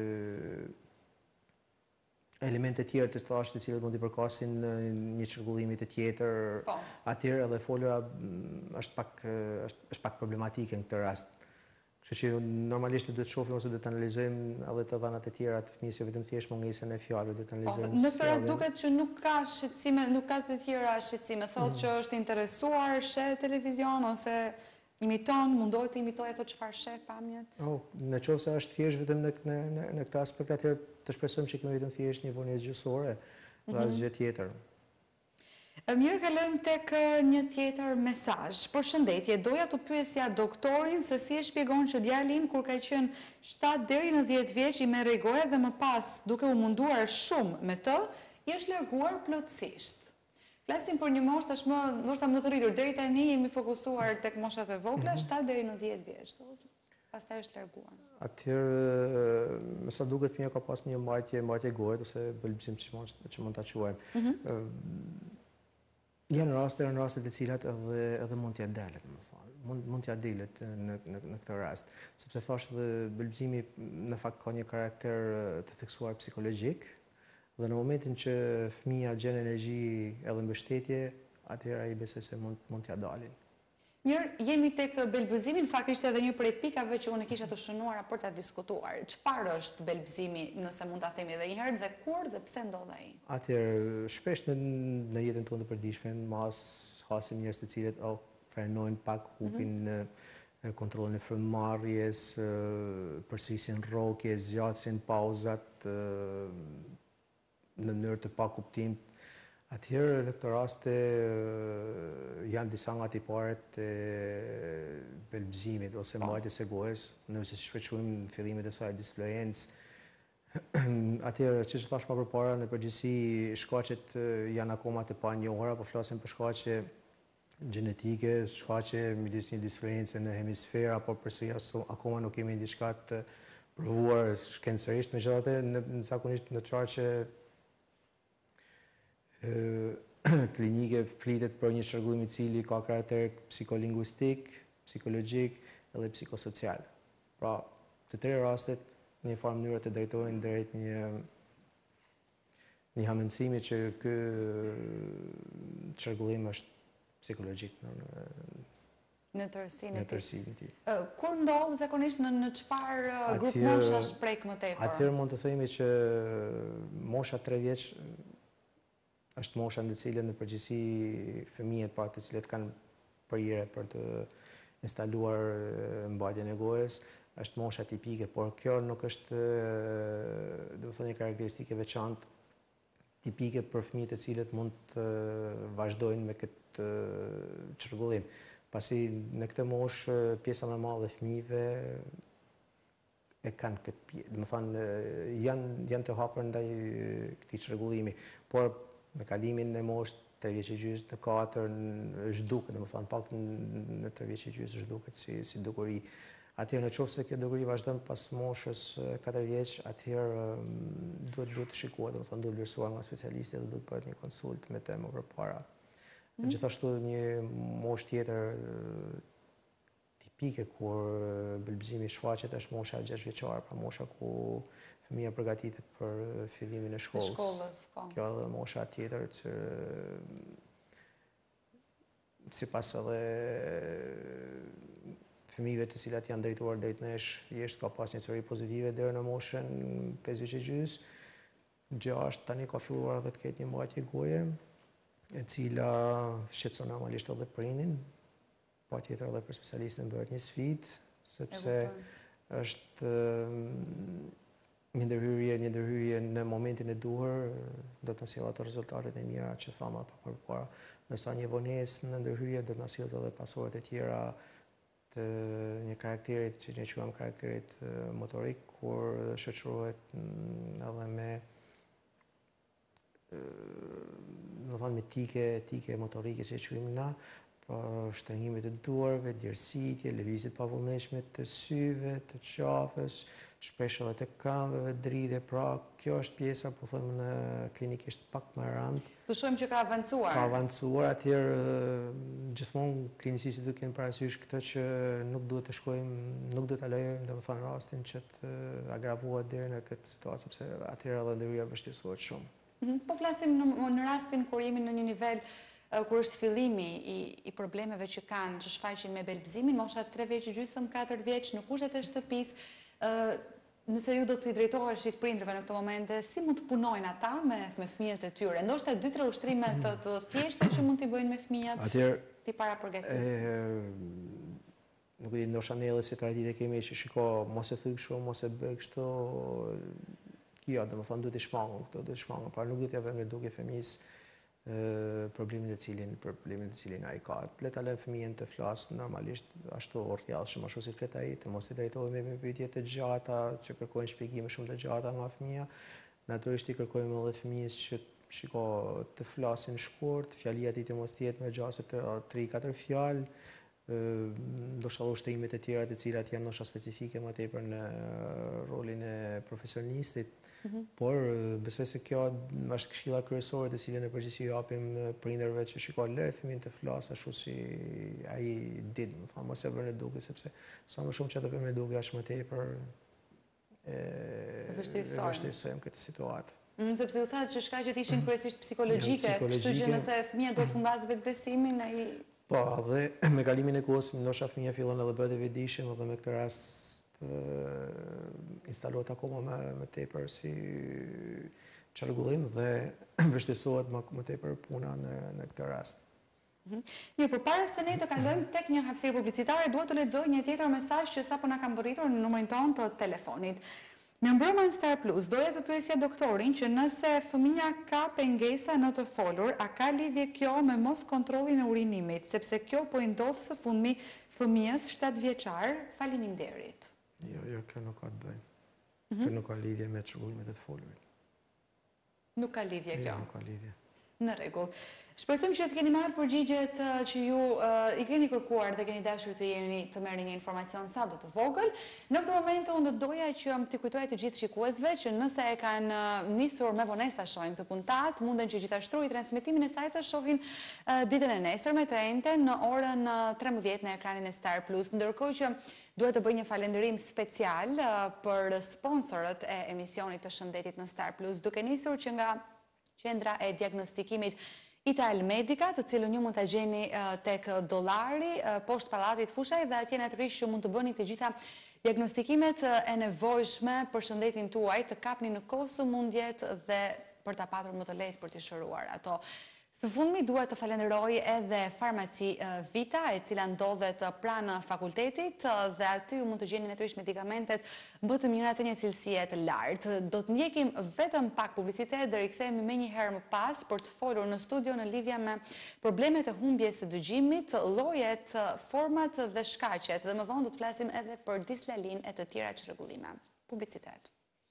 elemente tjera të thashë të cilët mund t'i përkasin një çrregullimi të tjetër, atëherë edhe folura është pak është pak problematike në këtë rast. Kështu që normalisht do të shohim ose do të analizojmë edhe të dhënat e tjera të fëmijës, jo vetëm thjesht mungesën e fjalëve, do të analizojmë. Në këtë rast duket që nuk ka shqetësime, nuk ka të tjera shqetësime, thotë që është interesuar, sheh televizion ose imiton, mundohet të imitojë ato çfarë sheh pamjet? Oh, në qoftë se është thjesht vetëm në në në, në këtë aspekt, atëherë të shpresojmë që kemi vetëm thjesht një vonesë gjysore dhe asgjë tjetër. Mirë, kalojmë tek një tjetër mesazh. Përshëndetje, doja të pyesja doktorin se si e shpjegon që djali im kur ka qenë shtatë deri në dhjetë vjeç i merrej goja dhe më pas, duke u munduar shumë me të, i është larguar plotësisht. Flasim për një moshë tashmë ndoshta më të rritur. Deri tani jemi fokusuar tek moshat e vogla, shtatë deri në dhjetë vjeç. Pastaj është larguar. Atëherë, me sa duket fëmia ka pas një mbajtje, mbajtje goje ose bëlbëzim që mund ta quajmë. Janë raste, janë raste të cilat edhe edhe mund t'ja dalet, më thonë. Mund mund t'ja dilet në në në këtë rast, sepse thashë edhe bëlbëzimi në fakt ka një karakter të theksuar psikologjik. Dhe në momentin që fëmija gjen energji edhe mbështetje, atëherë ai besoj se mund mund t'ja dalin. Mirë, jemi tek belbëzimi, në fakt ishte edhe një prej pikave që unë kisha të shënuara për ta diskutuar. Çfarë është belbëzimi, nëse mund ta themi edhe një herë, dhe kur dhe pse ndodh ai? Atëherë, shpesh në në jetën tonë të përditshme, mas hasim njerëz të cilët oh, frenojnë pak, hupin në mm-hmm. kontrollin e frymëmarrjes, përsërisin rrokje, zgjatësin pauzat, në mënyrë të pa kuptim. Atëherë në këtë raste janë disa nga tiparet e belbëzimit ose mbajtjes së gojës, nëse shfaqojmë në fillimet e saj disfluencë, Atëherë, që që thash më përpara, në përgjithësi shkaqet janë akoma të panjohura, po flasim për shkaqe gjenetike, shkaqe midis një diferencë në hemisfera, por përsëri akoma nuk kemi diçka të provuar shkencërisht, megjithatë në zakonisht në çfarë klinike flitet për një çrregullim i cili ka karakter psikolingvistik, psikologjik edhe psikosocial. Pra, të tre rastet në një farë mënyrë të drejtojnë drejt një një hamendësimi që ky çrregullim është psikologjik në tërësinë në tërësinë e tij. Kur ndodh zakonisht në çfarë grup moshash prek më tepër? Atëherë mund të themi që mosha tre vjeç është mosha në cilën në përgjithësi fëmijët pra të cilët kanë përire për të instaluar mbajtjen e gojës, është mosha tipike, por kjo nuk është, do të thënë, një karakteristike veçantë tipike për fëmijët e cilët mund të vazhdojnë me këtë çrregullim. Pasi në këtë moshë pjesa më e madhe e fëmijëve e kanë këtë pjesë, do të thënë janë janë të hapur ndaj këtij çrregullimi, por me kalimin e moshës tre vjeç e gjys në katër zhduket, domethënë pak në tre vjeç e gjys zhduket si si dukuri. Atëherë nëse kjo dukuri vazhdon pas moshës katër vjeç, atëherë duhet duhet të shikohet, domethënë duhet vlerësuar nga specialisti dhe duhet bëhet një konsult me të më përpara. Gjithashtu një moshë tjetër tipike kur bëlbëzimi shfaqet është mosha gjashtë vjeçare, pra mosha ku fëmija përgatitet për fillimin e shkollës. Shkollës, po. Kjo edhe mosha tjetër që sipas edhe fëmijëve të cilat janë drejtuar drejt nesh, thjesht ka pas një çori pozitive deri në moshën pesë vjeç e gjys. gjashtë tani ka filluar edhe të ketë një mbajtje goje, e cila shqetëson normalisht edhe prindin, patjetër edhe për specialistin bëhet një sfidë, sepse është një ndërhyrje, një ndërhyrje në momentin e duhur, do të na sjellë ato rezultatet e mira që thamë pak më parë. Ndërsa një vonesë në ndërhyrje do të na sjellë edhe pasoret e tjera të një karakterit që ne quajmë karakterit motorik, kur shoqërohet edhe me do të thonë me tike, tike motorike që e quajmë na, pra shtrëngimit të duarve, djersitje, lëvizjet pa vullnetshme të syve, të qafës, shpesh edhe të këmbëve, dridhje, pra kjo është pjesa, po thëmë në klinikisht pak më rënd. Të shohim që ka avancuar. Ka avancuar, atëherë gjithmonë klinicisti duhet të kenë parasysh këtë që nuk duhet të shkojmë, nuk duhet ta lejojmë, domethënë rastin që të agravohet deri në këtë situatë, sepse atëherë edhe ndërhyrja vështirësohet shumë. Po flasim në rastin kur jemi në një nivel kur është fillimi i problemeve që kanë, që shfaqen me belbëzimin, mosha tre vjeç e gjysmë, katër vjeç, në kushtet e shtëpisë, nëse ju do të i drejtoheshit prindërve në këtë momente, si mund të punojnë ata me fëmijët e tyre? Ndoshta dy tre ushtrime të thjeshta që mund t'i bëjnë me fëmijët, t'i para përgatisin? Nuk e di, ndoshta ne edhe si traditë kemi që shiko, mos e thuj kështu, mos e bëj kështu, jo, domethënë duhet të shmangun këto, duhet të shmangun, pra nuk duhet t'ia vëmë duke fëmijës problemin e cilin, problemin e cilin ai ka. Le ta lëmë fëmijën të flasë normalisht ashtu orrjallshëm, ashtu si flet ai, të mos i drejtohemi me pyetje të gjata që kërkojnë shpjegime shumë të gjata nga fëmia. Natyrisht i kërkojmë edhe fëmijës që shiko të flasin shkurt, fjalia e tij të mos jetë më gjatë se tre katër fjalë, ndoshta ushtrimet e tjera të cilat janë ndoshta specifike më tepër në rolin e profesionistit. Por besoj se kjo është këshilla kryesore të cilën e përgjithësi japim prindërve që shikojnë le fëmin të flasë ashtu si ai din, më thonë mos e vënë duke, sepse sa më shumë që të vëmë duke aq më tepër e vështirësojmë këtë situatë. Sepse u thatë që shkaqet ishin kryesisht psikologjike, kështu që nëse fëmia do të humbas vetbesimin, ai po, dhe me kalimin e kohës ndoshta fëmia fillon edhe bëhet e vetëdijshëm, edhe me këtë rast instalohet akoma më tepër si çrregullim dhe vështirësohet më tepër puna në këtë rast. Mirë, përpara se ne të kalojmë tek një hapësirë publicitare, dua të lexoj një tjetër mesazh që sapo na ka mbërritur në numrin tonë të telefonit. Në mbrëmën Star Plus, doja të pyesja doktorin që nëse fëmia ka pengesa në të folur, a ka lidhje kjo me mos kontrollin e urinimit, sepse kjo po i ndodh së fundmi fëmijës shtatë vjeçar? Faleminderit. Jo, jo, kjo nuk ka të bëjë. Kjo nuk ka lidhje me çrregullimet e të folurit. Nuk ka lidhje kjo. Jo, nuk ka lidhje. Në rregull. Shpresojmë që të keni marrë përgjigjet që ju i keni kërkuar dhe keni dashur të jeni të merrni një informacion sa do të vogël. Në këtë moment unë do doja që t'i kujtoj të gjithë shikuesve që nëse e kanë nisur me vonesë ta shohin këtë puntat, munden që gjithashtu i transmetimin e saj të shohin ditën e nesërme të njëjtën në orën trembëdhjetë në ekranin e Star Plus, ndërkohë që duhet të bëj një falënderim special për sponsorët e emisionit të shëndetit në Star Plus, duke nisur që nga qendra e diagnostikimit Ital Medica, të cilën ju mund të gjeni tek Dollari, poshtë Pallatit Fushaj, dhe atje natyrisht ju mund të bëni të gjitha diagnostikimet e nevojshme për shëndetin tuaj, të kapni në kohë sëmundjet dhe për ta patur më të lehtë për të shëruar ato. Së fundmi duhet të falenderoj edhe Farmaci Vita, e cila ndodhet pranë fakultetit, dhe aty ju mund të gjeni natyrisht medikamentet më të mira të një cilësie të lartë. Do të ndjekim vetëm pak publicitet dhe rikthehemi më një herë më pas për të folur në studio në lidhje me problemet e humbjes së dëgjimit, llojet, format dhe shkaqet, dhe më vonë do të flasim edhe për dislalin e të tjera çrregullime. Publicitet.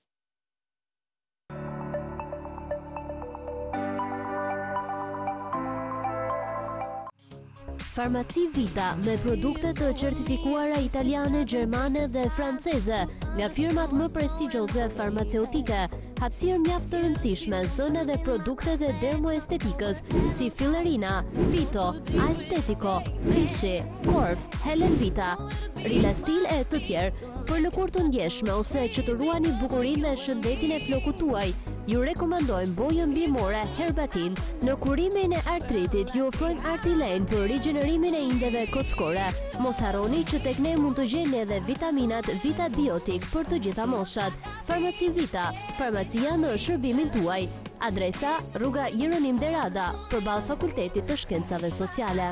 Farmaci Vita me produkte të certifikuara italiane, gjermane dhe franceze nga firmat më prestigjioze farmaceutike, hapësirë mjaft të rëndësishme zone dhe produkte dhe dermoestetikës si Filerina, Vito, Aestetico, Vichy, Corf, Helen Vita, Rilastil e të tjerë për lëkurë të ndjeshme ose që të ruani bukurinë dhe shëndetin e flokut tuaj. Ju rekomandojmë bojën bimore Herbatin. Në kurimin e artritit ju ofrojmë Artilen për rigjenerimin e indeve kockore. Mos harroni që tek ne mund të gjeni edhe vitaminat Vita Biotik për të gjitha moshat. Farmaci Vita, farmacia në shërbimin tuaj. Adresa: Rruga Jeronim Derada, përballë Fakultetit të Shkencave Sociale.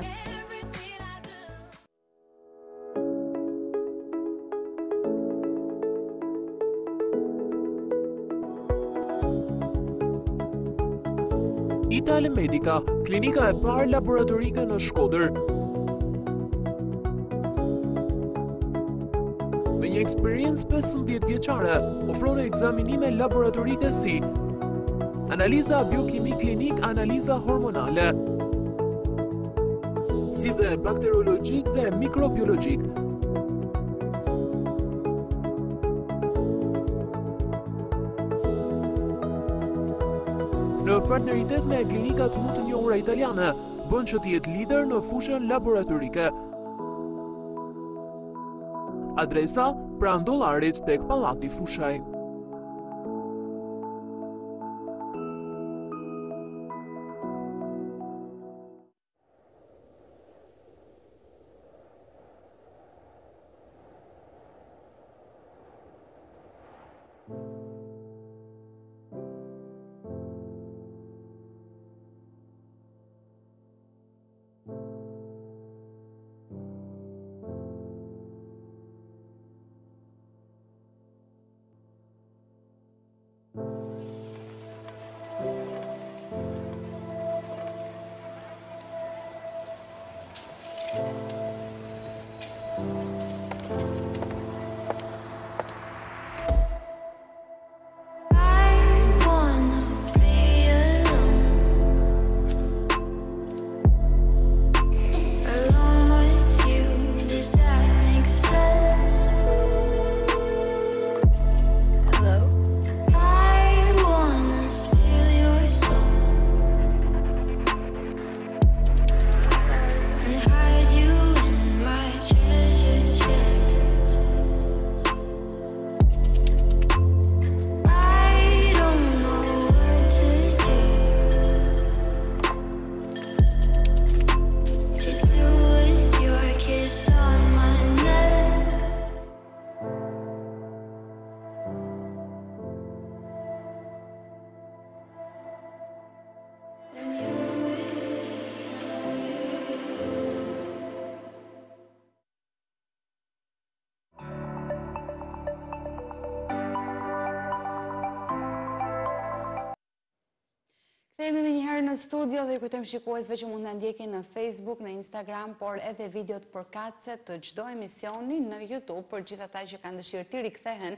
Ital Medica, klinika e parë laboratorike në Shkodër. Me një eksperiencë pesëmbëdhjetë vjeçare, ofron ekzaminime laboratorike si analiza biokimik klinik, analiza hormonale, si dhe bakteriologjik dhe mikrobiologjik. Në partneritet me klinikat më të njohura italiane, bën që të jetë lider në fushën laboratorike. Adresa: pranë Dollarit tek Pallati Fushaj. Kthehemi më njëherë në studio dhe i kujtojmë shikuesve që mund na ndjekin në Facebook, në Instagram, por edhe videot përkatëse të çdo emisioni në YouTube për gjithë ata që kanë dëshirë të rikthehen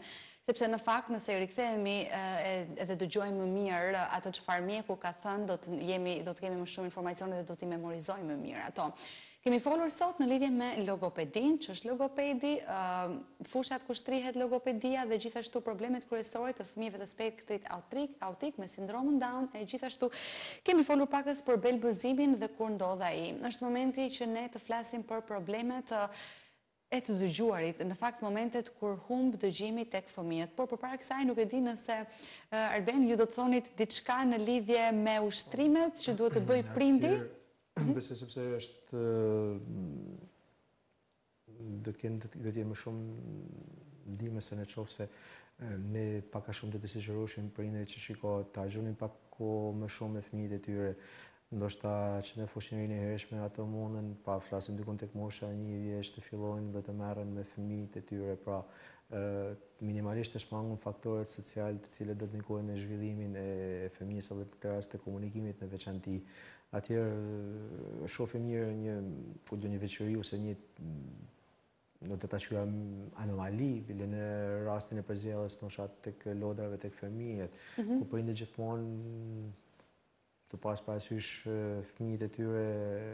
Sepse në fakt nëse i rikthehemi edhe dëgjojmë më mirë ato çfarë mjeku ka thënë, do të jemi do të kemi më shumë informacione dhe do t'i memorizojmë më mirë ato. Kemi folur sot në lidhje me logopedin, që është logopedi, fushat ku shtrihet logopedia dhe gjithashtu problemet kryesore të fëmijëve të spektrit autik me sindromën Down, e gjithashtu kemi folur pakës për belbëzimin dhe kur ndodh ai. Është momenti që ne të flasim për problemet e të dëgjuarit, në fakt momentet kur humb dëgjimi tek fëmijët. Por përpara kësaj nuk e di nëse Arben ju do të thonit diçka në lidhje me ushtrimet që duhet të bëj prindi. Besoj sepse është do të jenë më shumë ndihmë se në qoftë se ne pak a shumë do të sugjeroshim prindërit që shiko të harxhonin pak kohë më shumë me fëmijët e tyre. Ndoshta që në fushërinë e hershme ato mundën, pra flasim dikun tek mosha një vjeç të fillojnë dhe të merren me fëmijët e tyre, pra minimalisht të shmangun faktorët sociale të cilët do të ndikojnë në zhvillimin e fëmijës edhe në këtë rast të komunikimit në veçanti. Atëherë shohim një një po një veçori ose një do të ta quajm anomali, bile në rastin e përzjedhjes ndoshta tek lodrave tek fëmijët, ku prindët gjithmonë të pas parasysh fëmijët e tyre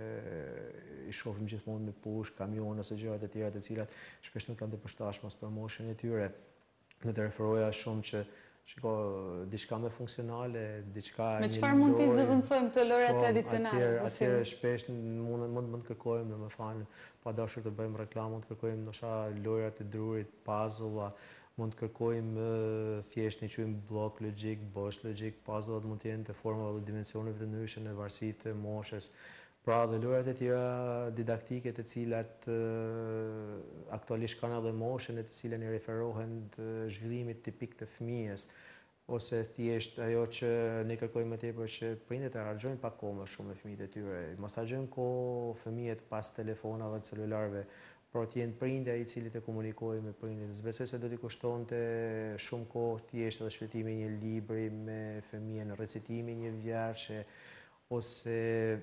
i shohim gjithmonë me push, kamion ose gjërat e tjera të cilat shpesh nuk kanë të përshtatshme as për moshën e tyre. Në të referoja shumë që shiko diçka më funksionale, diçka me çfarë mund të zëvendësojmë të lojrat tradicionale? Atëherë shpesh mund mund mund të kërkojmë, domethënë, pa dashur të bëjmë reklam, mund të kërkojmë ndoshta lojrat e drurit, puzzle, mund të kërkojmë thjesht një quajmë blok logjik, bosh logjik, puzzle mund të jenë të forma dhe dimensioneve të ndryshme në varësi të moshës. Pra dhe lojrat e tjera didaktike të cilat aktualisht kanë edhe moshën e të cilën i referohen të zhvillimit tipik të fëmijës, ose thjesht ajo që ne kërkojmë më tepër që prindërit të harxojnë pak kohë më shumë me fëmijët e tyre. Mos harxojnë kohë fëmijët pas telefonave, celularëve, por të jenë prindja i cili të komunikojë me prindin. Besoj se do t'i kushtonte shumë kohë thjesht edhe shpjetimi një libri me fëmijën, recitimi një vjershe ose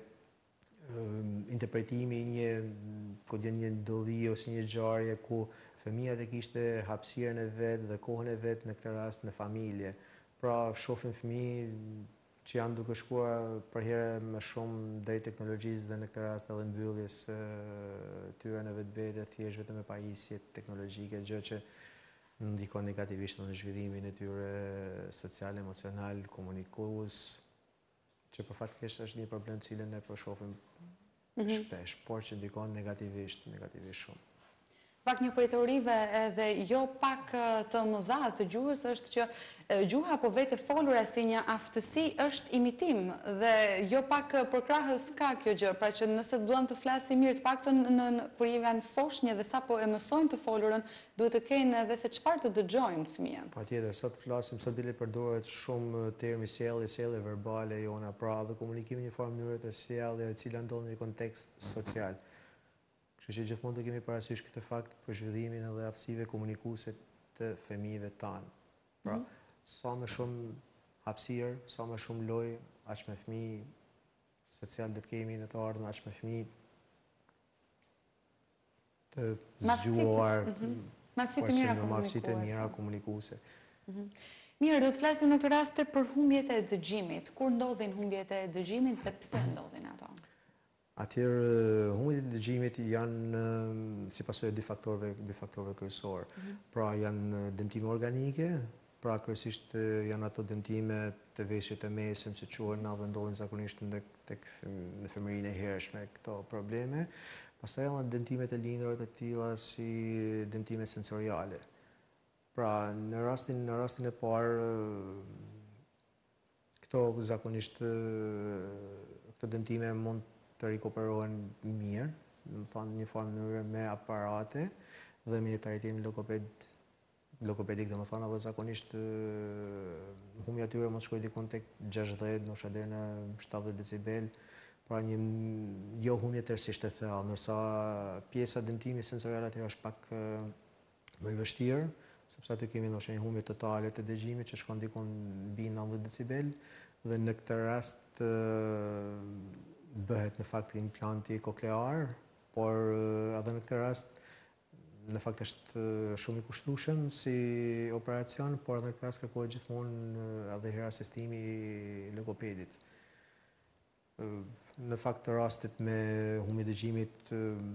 interpretimi një kodje një ndolli ose një ngjarje ku fëmia të kishte hapësirën e vet dhe kohën e vet në këtë rast në familje. Pra shohim fëmijë që janë duke shkuar për herë më shumë drejt teknologjisë dhe në këtë rast edhe mbylljes tyre në vetvete thjesht vetëm me pajisje teknologjike, gjë që ndikon negativisht në zhvillimin e tyre social, emocional, komunikues, që për fat keq është një problem të cilën ne po shohim shpesh, por që ndikon negativisht, negativisht shumë. Pak një prej teorive edhe jo pak të mëdha të gjuhës është që gjuha po vetë folura si një aftësi është imitim dhe jo pak për krahës ka kjo gjë, pra që nëse duam të flasim mirë të paktën në kur janë foshnjë dhe sapo e mësojnë të folurën, duhet të kenë edhe se çfarë të dëgjojnë fëmijët. Patjetër, sot flasim, sot bile përdoret shumë termi sjellje, sjellje verbale jona, pra dhe komunikimi në një farë mënyrë të sjellje e cila ndodh në një kontekst social. Kështu që gjithmonë të kemi parasysh këtë fakt për zhvillimin edhe aftësive komunikuese të fëmijëve tanë. Pra, sa më shumë hapësirë, sa më shumë lojë, aq më fëmijë social do të kemi në të ardhmen, aq më fëmijë të zgjuar, me aftësi të mira komunikuese. Mirë, do të flasim në këtë rast për humbjet e dëgjimit. Kur ndodhin humbjet e dëgjimit dhe pse ndodhin ato? Atëherë, humbjet e dëgjimit janë si pasojë dy faktorëve, dy faktorëve kryesor. Pra janë dëmtime organike, pra kryesisht janë ato dëmtime të veshjet e mesëm që quhen dhe ndodhin zakonisht tek në fëmijërinë e hershme këto probleme. Pastaj janë dëmtimet e lindërve të tilla si dëmtime sensoriale. Pra në rastin në rastin e parë këto zakonisht këto dëmtime mund të rikuperohen mirë, do të thonë një farë mënyrë me aparate dhe me trajtim logoped logopedik, do të thonë edhe zakonisht humbja e tyre mund të shkojë diku tek gjashtëdhjetë ndoshta deri në shtatëdhjetë decibel, pra një jo humbje tërësisht e thellë, ndërsa pjesa dëmtimi sensorial aty është pak më e vështirë, sepse aty kemi ndoshta një humbje totale të dëgjimit që shkon diku mbi nëntëdhjetë decibel dhe në këtë rast bëhet në fakt implanti koklear, por edhe në këtë rast në fakt është shumë i kushtueshëm si operacion, por në këtë rast kërkohet gjithmonë edhe herë asistimi i logopedit. Në fakt të rastet me humbje dëgjimit,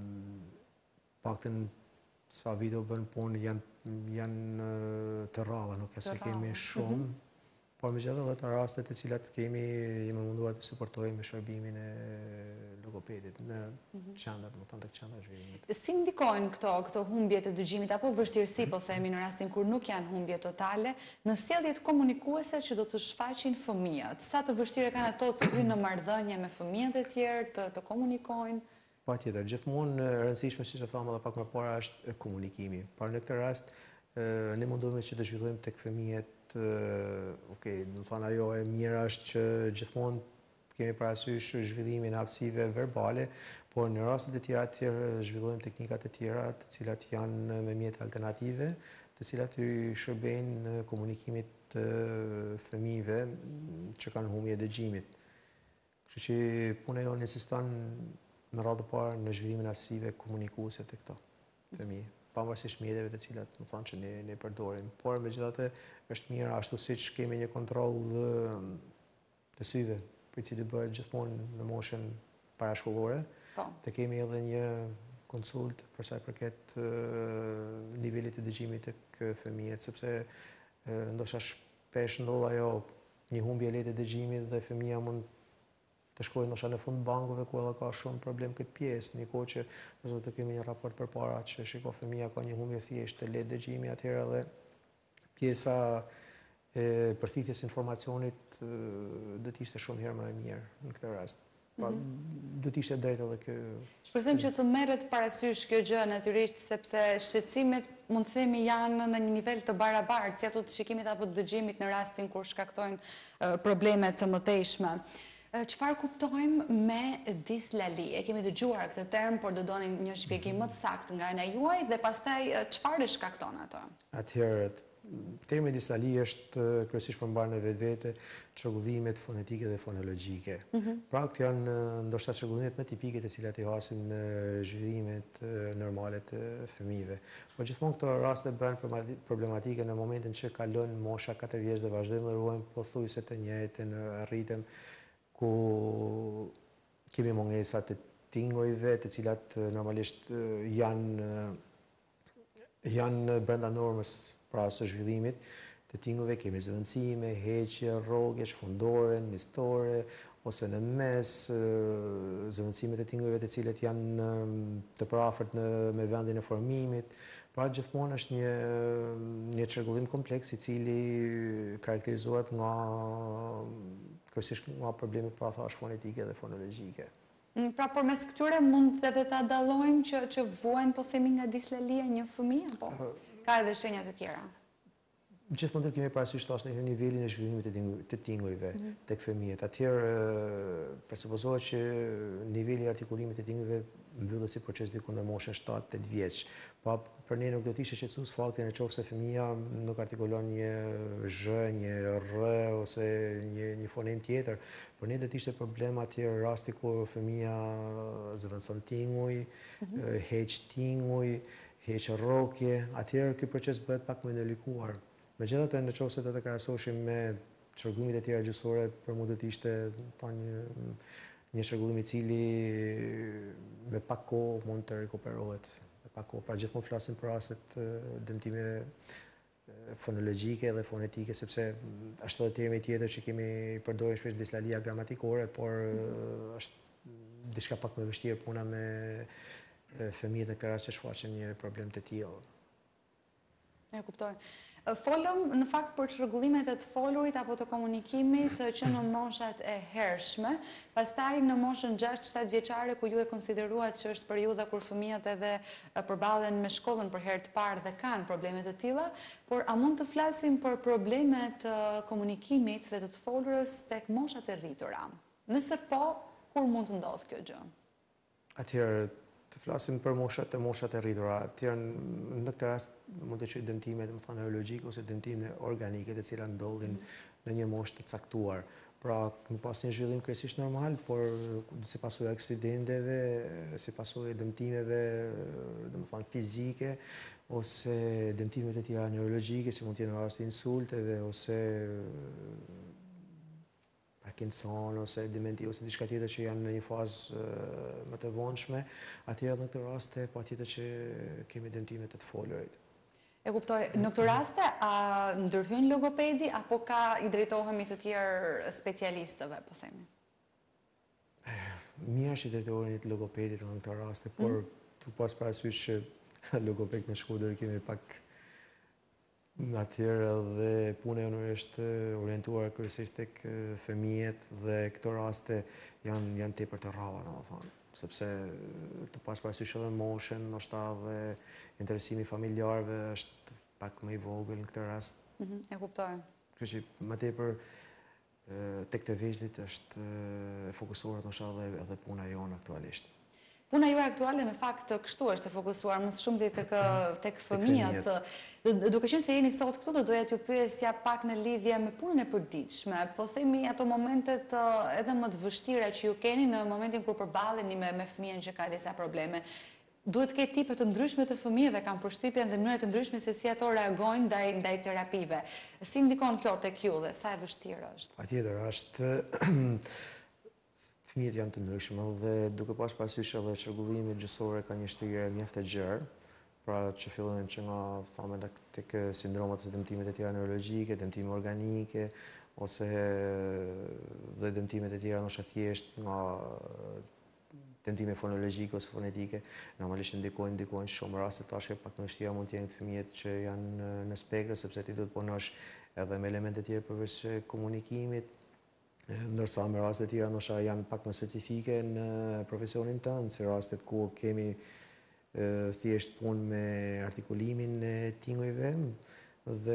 paktën sa video bën punë janë janë të rralla, nuk e se kemi shumë, por megjithatë edhe të rastet të cilat kemi jemi munduar të suportojmë me shërbimin e logopedit në qendër, më thonë të qendra zhvillimit. Si ndikojnë këto këto humbje të dëgjimit apo vështirësi, po themi, në rastin kur nuk janë humbje totale, në sjelljet komunikuese që do të shfaqin fëmijët? Sa të vështirë kanë ato të hyjnë në marrëdhënie me fëmijët e tjerë, të, të komunikojnë? Patjetër, gjithmonë e rëndësishme, siç e thamë edhe pak më parë, është komunikimi. Por në këtë rast ne mundohemi që të zhvillojmë tek fëmijët, ok, do të thonë ajo e mira është që gjithmonë kemi parasysh zhvillimin e aftësive verbale, por në rastet e tjera të tjerë zhvillojmë teknikat e tjera, të cilat janë me mjete alternative, të cilat i shërbejnë komunikimit të fëmijëve që kanë humbje dëgjimit. Kështu që puna jonë insiston në radhë parë në zhvillimin e aftësive komunikuese të këto fëmijë, pavarësisht mjeteve të cilat më thonë që ne, ne përdorim. Por megjithatë është mirë ashtu siç kemi një kontroll të syve, i cili bëhet gjithmonë në moshën parashkollore, të kemi edhe një konsult për sa i përket nivelit të dëgjimit tek fëmijët, sepse ndoshta shpesh ndodh ajo një humbje e lehtë e dëgjimit dhe fëmia mund të shkojë ndoshta në fund bankove ku edhe ka shumë problem këtë pjesë, një kohë që nëse të kemi një raport përpara që shiko fëmia ka një humbje thjesht të lehtë dëgjimi, atëherë edhe pjesa e përthithjes informacionit do të ishte shumë herë më e mirë në këtë rast. Pa, do të ishte drejt edhe kjo. Shpresojmë që të merret parasysh kjo gjë natyrisht, sepse shqetësimet mund të themi janë në një nivel të barabartë, si ato të shikimit apo të dëgjimit në rastin kur shkaktojnë probleme të mëtejshme. Çfarë kuptojmë me dislali? E kemi dëgjuar këtë term, por do donin një shpjegim më të saktë nga ana juaj dhe pastaj çfarë shkakton ato? Atëherë, termi dislali është kryesisht përmbar në vetvete çrregullimet fonetike dhe fonologjike. Pra këto janë ndoshta çrregullimet më tipike të cilat i hasin në zhvillimet normale të fëmijëve. Por gjithmonë këto raste bëhen problematike në momentin që kalon mosha katër vjeç dhe vazhdojmë të ruajmë pothuajse të njëjtën rritëm, ku kemi mungesa të tingujve, të cilat normalisht janë janë brenda normës, pra së zhvillimit të tingujve, kemi zëvendësime, heqje, rrogje, fundore, nistore, ose në mes, zëvendësimet e tingujve të cilat janë të parafort me vendin e formimit. Pra gjithmonë është një një çrregullim kompleks i cili karakterizohet nga kryesisht nga problemet pra thash fonetike dhe fonologjike. Pra përmes këtyre mund edhe ta dallojmë që që vuajnë po themi nga dislalia një fëmijë apo ka edhe shenja të tjera? Gjithmonë të kemi parasysh tas në nivelin e zhvillimit të tingujve tek fëmijët. Atëherë presupozohet që niveli i artikulimit të tingujve mbyllet si proces diku në moshën shtatë tetë vjeç. Pa për ne nuk do të ishte shqetësues fakti nëse fëmia nuk artikulon një zh, një r ose një një fonem tjetër. Por ne do të ishte problem atëherë rasti kur fëmia zëvendëson tinguj, heq tinguj, heq rrokje, atëherë ky proces bëhet pak më ndalikuar. Megjithatë, nëse do të krahasoheshim me çrregullimet e tjera gjysore, për mua do të ishte një një çrregullim i cili me pak kohë mund të rikuperohet. Me pak kohë, pra gjithmonë flasim për rastet dëmtime fonologjike dhe fonetike, sepse ashtu edhe termi tjetër që kemi përdorur shpesh dislalia gramatikore, por është diçka pak më vështirë puna me fëmijët në këtë rast që shfaqen një problem të tillë. E kuptoj. Folëm në fakt për çrregullimet e të folurit apo të komunikimit që në moshat e hershme, pastaj në moshën gjashtë shtatë vjeçare ku ju e konsideruat që është periudha kur fëmijët edhe përballen me shkollën për herë të parë dhe kanë probleme të tilla, por a mund të flasim për problemet të komunikimit dhe të të folurës tek moshat e rritura? Nëse po, kur mund të ndodhë kjo gjë? Atëherë të flasim për moshat e moshat e rritura. Atëherë në këtë rast mund të çojë dëmtime, domethënë neurologjike ose dëmtime organike të cilat ndodhin në një moshë të caktuar. Pra, më pas një zhvillim kryesisht normal, por si pasojë e aksidenteve, si pasojë e dëmtimeve, domethënë fizike, ose dëmtimet e tjera neurologjike, si mund të jenë rasti insulteve, ose Parkinson, ose dementi, ose diçka tjetër që janë në një fazë më të vonshme, atëherë në këtë raste patjetër që kemi dëmtime të të folurit. E kuptoj, në këtë raste, a ndërhyn logopedi, apo ka i drejtohemi të tjerë specialistëve, po themi? Mirë që i drejtohemi të logopedit në këtë raste, por të pas parasysh që logoped në Shkodër kemi pak atëherë dhe puna jonë është orientuar kryesisht tek fëmijët dhe këto raste janë janë tepër të rralla, domethënë. Sepse të pas parasysh edhe moshën, ndoshta dhe interesimi familjarëve është pak më i vogël në këtë rast. E kuptoj. Kështu që më tepër tek të vegjëlit është e fokusuar ndoshta edhe edhe puna jonë aktualisht. Puna juaj aktuale në fakt kështu është e fokusuar më shumë tek tek fëmijët. Duke qenë se jeni sot këtu, do doja t'ju pyesja pak në lidhje me punën e përditshme. Po themi ato momentet edhe më të vështira që ju keni në momentin kur përballeni me me fëmijën që ka disa probleme. Duhet të ketë tipe të ndryshme të fëmijëve, kanë përshtypjen dhe mënyra të ndryshme se si ato reagojnë ndaj ndaj terapive. Si ndikon kjo tek ju dhe sa e vështirë është? Patjetër, është fëmijët janë të ndryshme dhe duke pas parasysh edhe çrregullimi gjësore ka një shtrirje mjaft e gjerë, pra që fillojnë që nga thamë tek sindromat ose dëmtimet e tjera neurologjike, dëmtime organike, ose dhe dëmtimet e tjera ndoshta thjesht nga dëmtime fonologjike ose fonetike, normalisht ndikojnë, ndikojnë shumë raste tash pak më vështira mund të jenë fëmijët që janë në spektër, sepse ti duhet të punosh edhe me elemente të tjera përveç komunikimit, ndërsa me raste të tjera ndoshta janë pak më specifike në profesionin tënd, si rastet ku kemi thjesht punë me artikulimin e tingujve dhe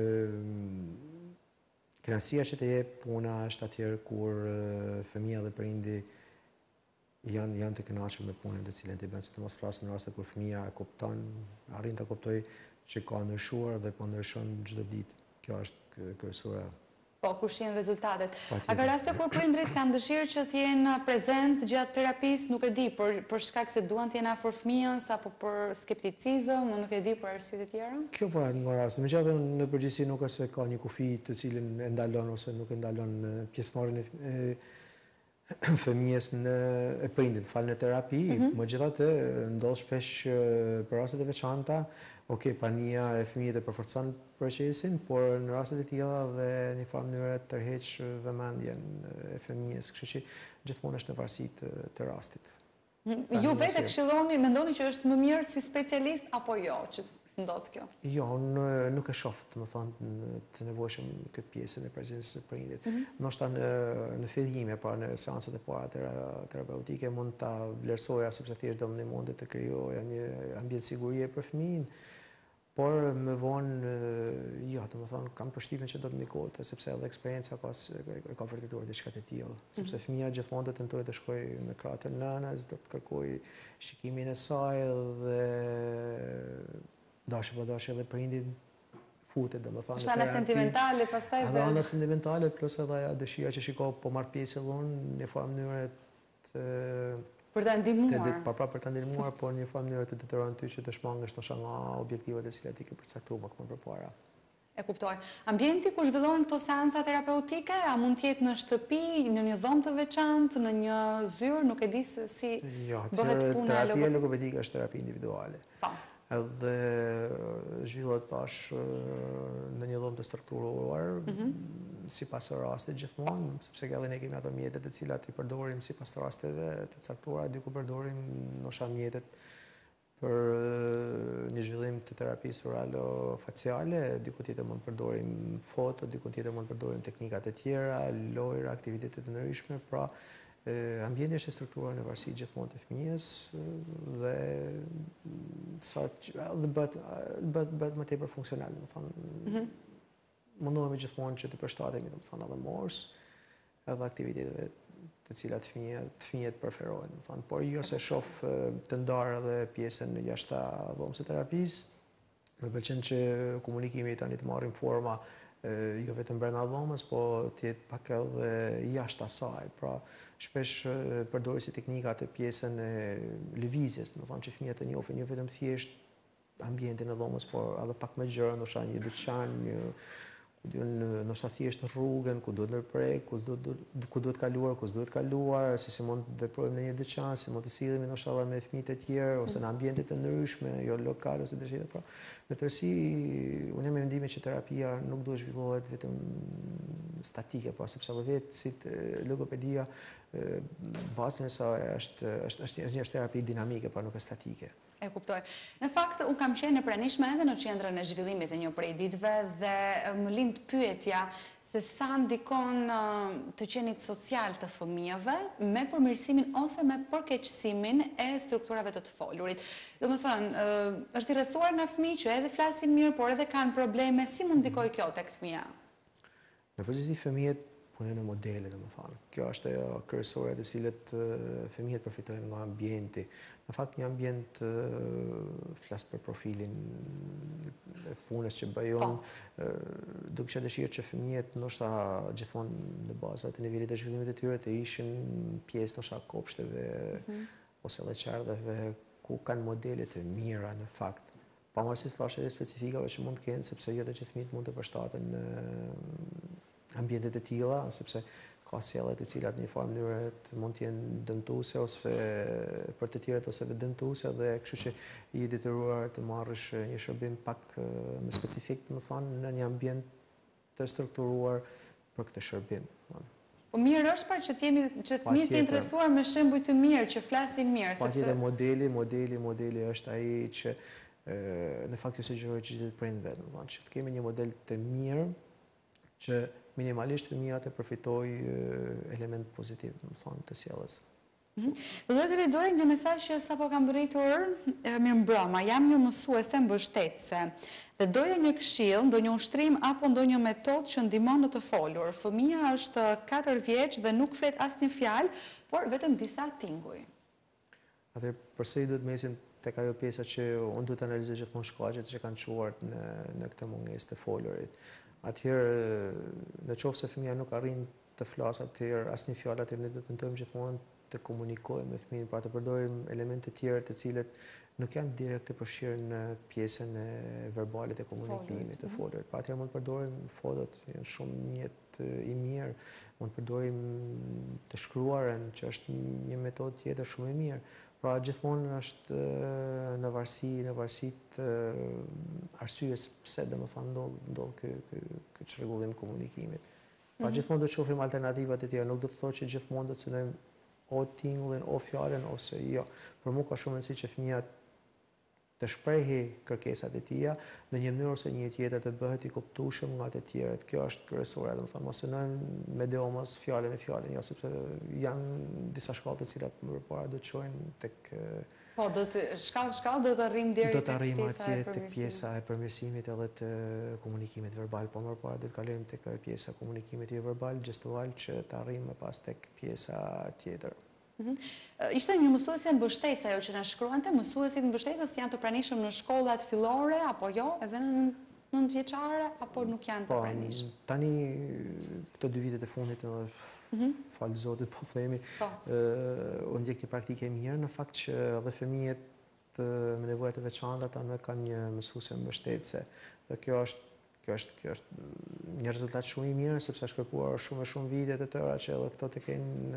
kënaqësia që të jep puna është atëherë kur fëmia dhe prindi janë janë të kënaqur me punën të cilën të bën, sidomos flas në raste kur fëmia e kupton, arrin ta kuptoj që ka ndryshuar dhe po ndryshon çdo ditë. Kjo është kryesora. Po, kur shihen rezultatet. A ka raste kur prindrit kanë dëshirë që të jenë prezent gjatë terapisë, nuk e di, për për shkak se duan të jenë afër fëmijës apo për skepticizëm, nuk e di për arsye të tjera? Kjo varet nga rasti. Megjithatë në përgjithësi nuk është se ka një kufi të cilin e ndalon ose nuk e ndalon pjesëmarrjen e fëmijës në e prindit fal në terapi. Megjithatë ndodh shpesh për rastet e veçanta, ok, prania e fëmijët e përforcon procesin, por në rastet e tilla dhe në një farë mënyrë tërheq vëmendjen e fëmijës, kështu që gjithmonë është në varësi të rastit. Ju vetë këshilloni, mendoni që është më mirë si specialist apo jo që ndodh kjo? Jo, unë nuk e shoh, domethënë, të nevojshëm këtë pjesën e prezencës së prindit. Ndoshta në në fillim, pra në seancat e para terapeutike mund ta vlerësoja sepse thjesht do më ndihmonte të krijoja një ambient sigurie për fëmin. Por më vonë, jo, domethënë, kam përshtypjen që do të ndikote, sepse edhe eksperienca pas e ka vërtetuar diçka të tillë. Sepse fëmia gjithmonë do të tentojë të shkojë në krahët e nënës, do të kërkojë shikimin e saj dhe dashje pa dashje edhe prindit futet, domethënë. Është ana sentimentale, pastaj edhe ana sentimentale plus edhe ajo dëshira që shikoj po marr pjesë unë në formë mënyrë të për ta ndihmuar. Pa pra për ta ndihmuar, por në një farë mënyrë të detyron ty që të shmangesh ndoshta nga objektivat e cilat i ke përcaktuar më përpara. E kuptoj. Ambienti ku zhvillohen këto seanca terapeutike, a mund të jetë në shtëpi, në një dhomë të veçantë, në një zyrë, nuk e di se si bëhet puna e terapia logopedike është terapi individuale. Po. Edhe zhvillohet tash në një dhomë të strukturuar, sipas rastit gjithmonë, sepse edhe ne kemi ato mjetet të cilat i përdorim sipas rasteve të caktuara, diku përdorim ndoshta mjetet për një zhvillim të terapisë oralo-faciale, diku tjetër mund të përdorim foto, diku tjetër mund të përdorim teknika të tjera, lojra, aktivitete të ndryshme, pra ambienti është strukturuar në varësi gjithmonë të fëmijës dhe sa dhe bëhet bëhet më tepër funksional, do të thonë. Mundohemi gjithmonë që të përshtatemi, do të thonë, edhe mors, edhe aktiviteteve të cilat fëmijët fëmijët preferojnë, do të thonë, por jo se shoh të ndarë edhe pjesën jashtë dhomës së terapisë. Më pëlqen që komunikimi tani të marrim forma jo vetëm brenda dhomës, po tjetë pak edhe jashtë asaj. Pra, shpesh përdori si teknika të pjesën e lëvizjes, do të thonë që fëmijët të njohin jo vetëm thjesht ambientin e dhomës, por edhe pak më gjerë, ndoshta një dyqan, një ndoshta thjesht rrugën, ku duhet ndërprek, ku duhet kaluar, ku s'duhet kaluar, se si mund të veprojmë në një dyqan, si mund të sillemi ndoshta edhe me fëmijët e tjerë ose në ambiente të ndryshme, jo lokale ose të tjera. Pra, në tërësi, unë jam me mendimin që terapia nuk duhet zhvillohet vetëm statike, pra sepse edhe vetë si logopedia bazën e saj është është një terapi dinamike, pra nuk është statike. E kuptoj. Në fakt, unë kam qenë e pranishme edhe në qendrën e zhvillimit e një prej ditëve dhe më lind pyetja se sa ndikon të qenit social të fëmijëve me përmirësimin ose me përkeqësimin e strukturave të të folurit. Do më thënë, është i rrethuar nga fëmijë që edhe flasin mirë, por edhe kanë probleme, si mund ndikoj kjo tek fëmija? Në përgjithësi fëmijët punojnë në modele, do më thënë. Kjo është ajo kryesore të cilët fëmijët përfitojnë nga ambienti. Në fakt, një ambient flas për profilin e punës që bëjon, duke që dëshirë që fëmijët ndoshta gjithmonë në bazat e nivelit të zhvillimit të tyre të ishin pjesë ndoshta kopshteve ose edhe qerdheve ku kanë modele të mira në fakt. Pavarësisht thashë edhe specifikave që mund të kenë, sepse jo të gjithë fëmijët mund të përshtaten në ambiente të tilla, sepse ka sjellje të cilat në një farë mënyrë mund të jenë dëmtuese ose për të tjerët ose dëmtuese, dhe kështu që i detyruar të marrësh një shërbim pak më specifik, më thonë, në një ambient të strukturuar për këtë shërbim. Po mirë është pra që t'jemi që fëmijët jenë të rrethuar me shembuj të mirë, që flasin mirë, sepse patjetër modeli, modeli, modeli është ai që në fakt ju sugjeroj që të prindëve, do të thonë, që të kemi një model të mirë që minimalisht fëmijat e përfitoj element pozitiv, më thonë, të sjelljes. Do të lexoj një mesazh që sapo kam bëritur, mirëmbrëma, jam një mësuese mbështetëse dhe doja një këshill, ndonjë ushtrim apo ndonjë metodë që ndihmon në të folur. Fëmia është katër vjeç dhe nuk flet asnjë fjalë, por vetëm disa tinguj. Atëherë përsëri duhet mesim tek ajo pjesa që unë duhet të analizoj gjithmonë shkaqet që kanë çuar në në këtë mungesë të folurit. Atëherë, në qoftë se fëmija nuk arrin të flasë, atëherë asnjë fjalë, atëherë ne do të tentojmë gjithmonë të komunikojmë me fëmijën, pra të përdorim elemente të tjera të cilët nuk janë direkt të përfshirë në pjesën e verbale të komunikimit, të folurit. Pra atëherë mund të përdorim fotot, janë shumë mjet i mirë, mund të përdorim të shkruaren, që është një metodë tjetër shumë e mirë. Pra gjithmonë është në varësi, në varësi të arsyes pse domethënë ndodh ky ky çrregullim komunikimit. Pra gjithmonë do të shohim alternativat e tjera, nuk do të thotë që gjithmonë do të synojmë o tingullin o fjalën ose jo. Për mua ka shumë rëndësi që fëmia të shprehi kërkesat e tija në një mënyrë ose një tjetër të bëhet i kuptueshëm nga të tjerët. Kjo është kryesore, domethënë mos synojmë me domos fjalën e fjalën, jo, sepse janë disa shkallë të cilat më përpara do të çojnë tek Po, do të shkallë shkallë do të arrim deri tek pjesa e tek pjesa e përmirësimit edhe të komunikimit verbal, po më përpara do të kalojmë tek pjesa e komunikimit jo verbal, gestual, që të arrijmë më pas tek pjesa tjetër. Ishte një mësuese mbështetëse ajo që na shkruante, mësuesit mbështetës janë të pranishëm në shkollat fillore apo jo, edhe në nëntëvjeçare apo nuk janë të pranishëm? Tani këto dy vitet e fundit edhe falë Zotit po themi, unë ndjek një praktike mirë në fakt që edhe fëmijët me nevojat e veçanta tani kanë një mësuese mbështetëse. Dhe kjo është Kjo është, kjo është një rezultat shumë i mirë, sepse është kërkuar shumë e shumë vite të tëra që edhe këto të kenë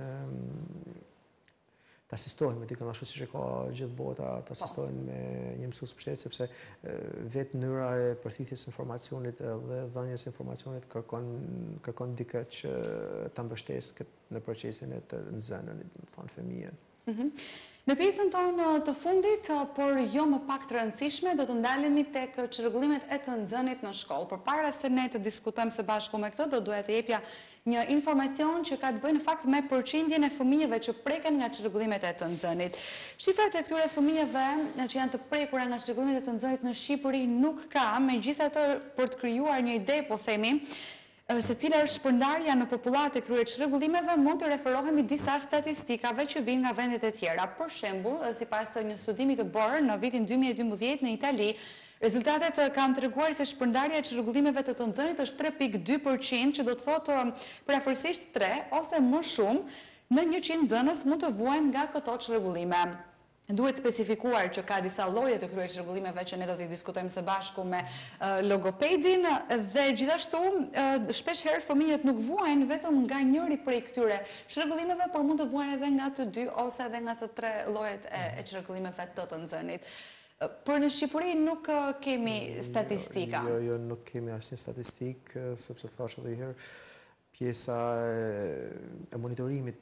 të asistohen me dikën ashtu siç e ka gjithë bota, të asistohen me një mësues mbështetës, sepse vetë mënyra e përthithjes informacionit dhe dhënies informacionit kërkon kërkon dikë që ta mbështesë në procesin e të nxënën, do të thonë fëmijën. Në pjesën tonë të fundit, por jo më pak të rëndësishme, do të ndalemi tek çrregullimet e të nxënit në shkollë. Përpara se ne të diskutojmë së bashku me këtë, do doja të jepja një informacion që ka të bëjë në fakt me përqindjen e fëmijëve që preken nga çrregullimet e të nxënit. Shifrat e këtyre fëmijëve që janë të prekura nga çrregullimet e të nxënit në Shqipëri nuk ka, megjithatë për të krijuar një ide, po themi, se cila është shpërndarja në popullat e këtyre çrregullimeve, mund të referohemi disa statistikave që vijnë nga vendet e tjera. Për shembull, sipas një studimi të bërë në vitin dy mijë e dymbëdhjetë në Itali, Rezultatet kanë treguar se shpërndarja e çrregullimeve të të nxënit është tre pikë dy përqind, që do të thotë përafërsisht tre ose më shumë në njëqind nxënës mund të vuajnë nga këto çrregullime. Duhet specifikuar që ka disa lloje të kryer çrregullimeve që ne do t'i diskutojmë së bashku me uh, logopedin dhe gjithashtu uh, shpesh herë fëmijët nuk vuajnë vetëm nga njëri prej këtyre çrregullimeve, por mund të vuajnë edhe nga të dy ose edhe nga të tre llojet e, e çrregullimeve të të nxënit. Uh, por në Shqipëri nuk uh, kemi statistika. Jo, jo, nuk kemi asnjë statistikë, sepse thash edhe herë, pjesa e, e monitorimit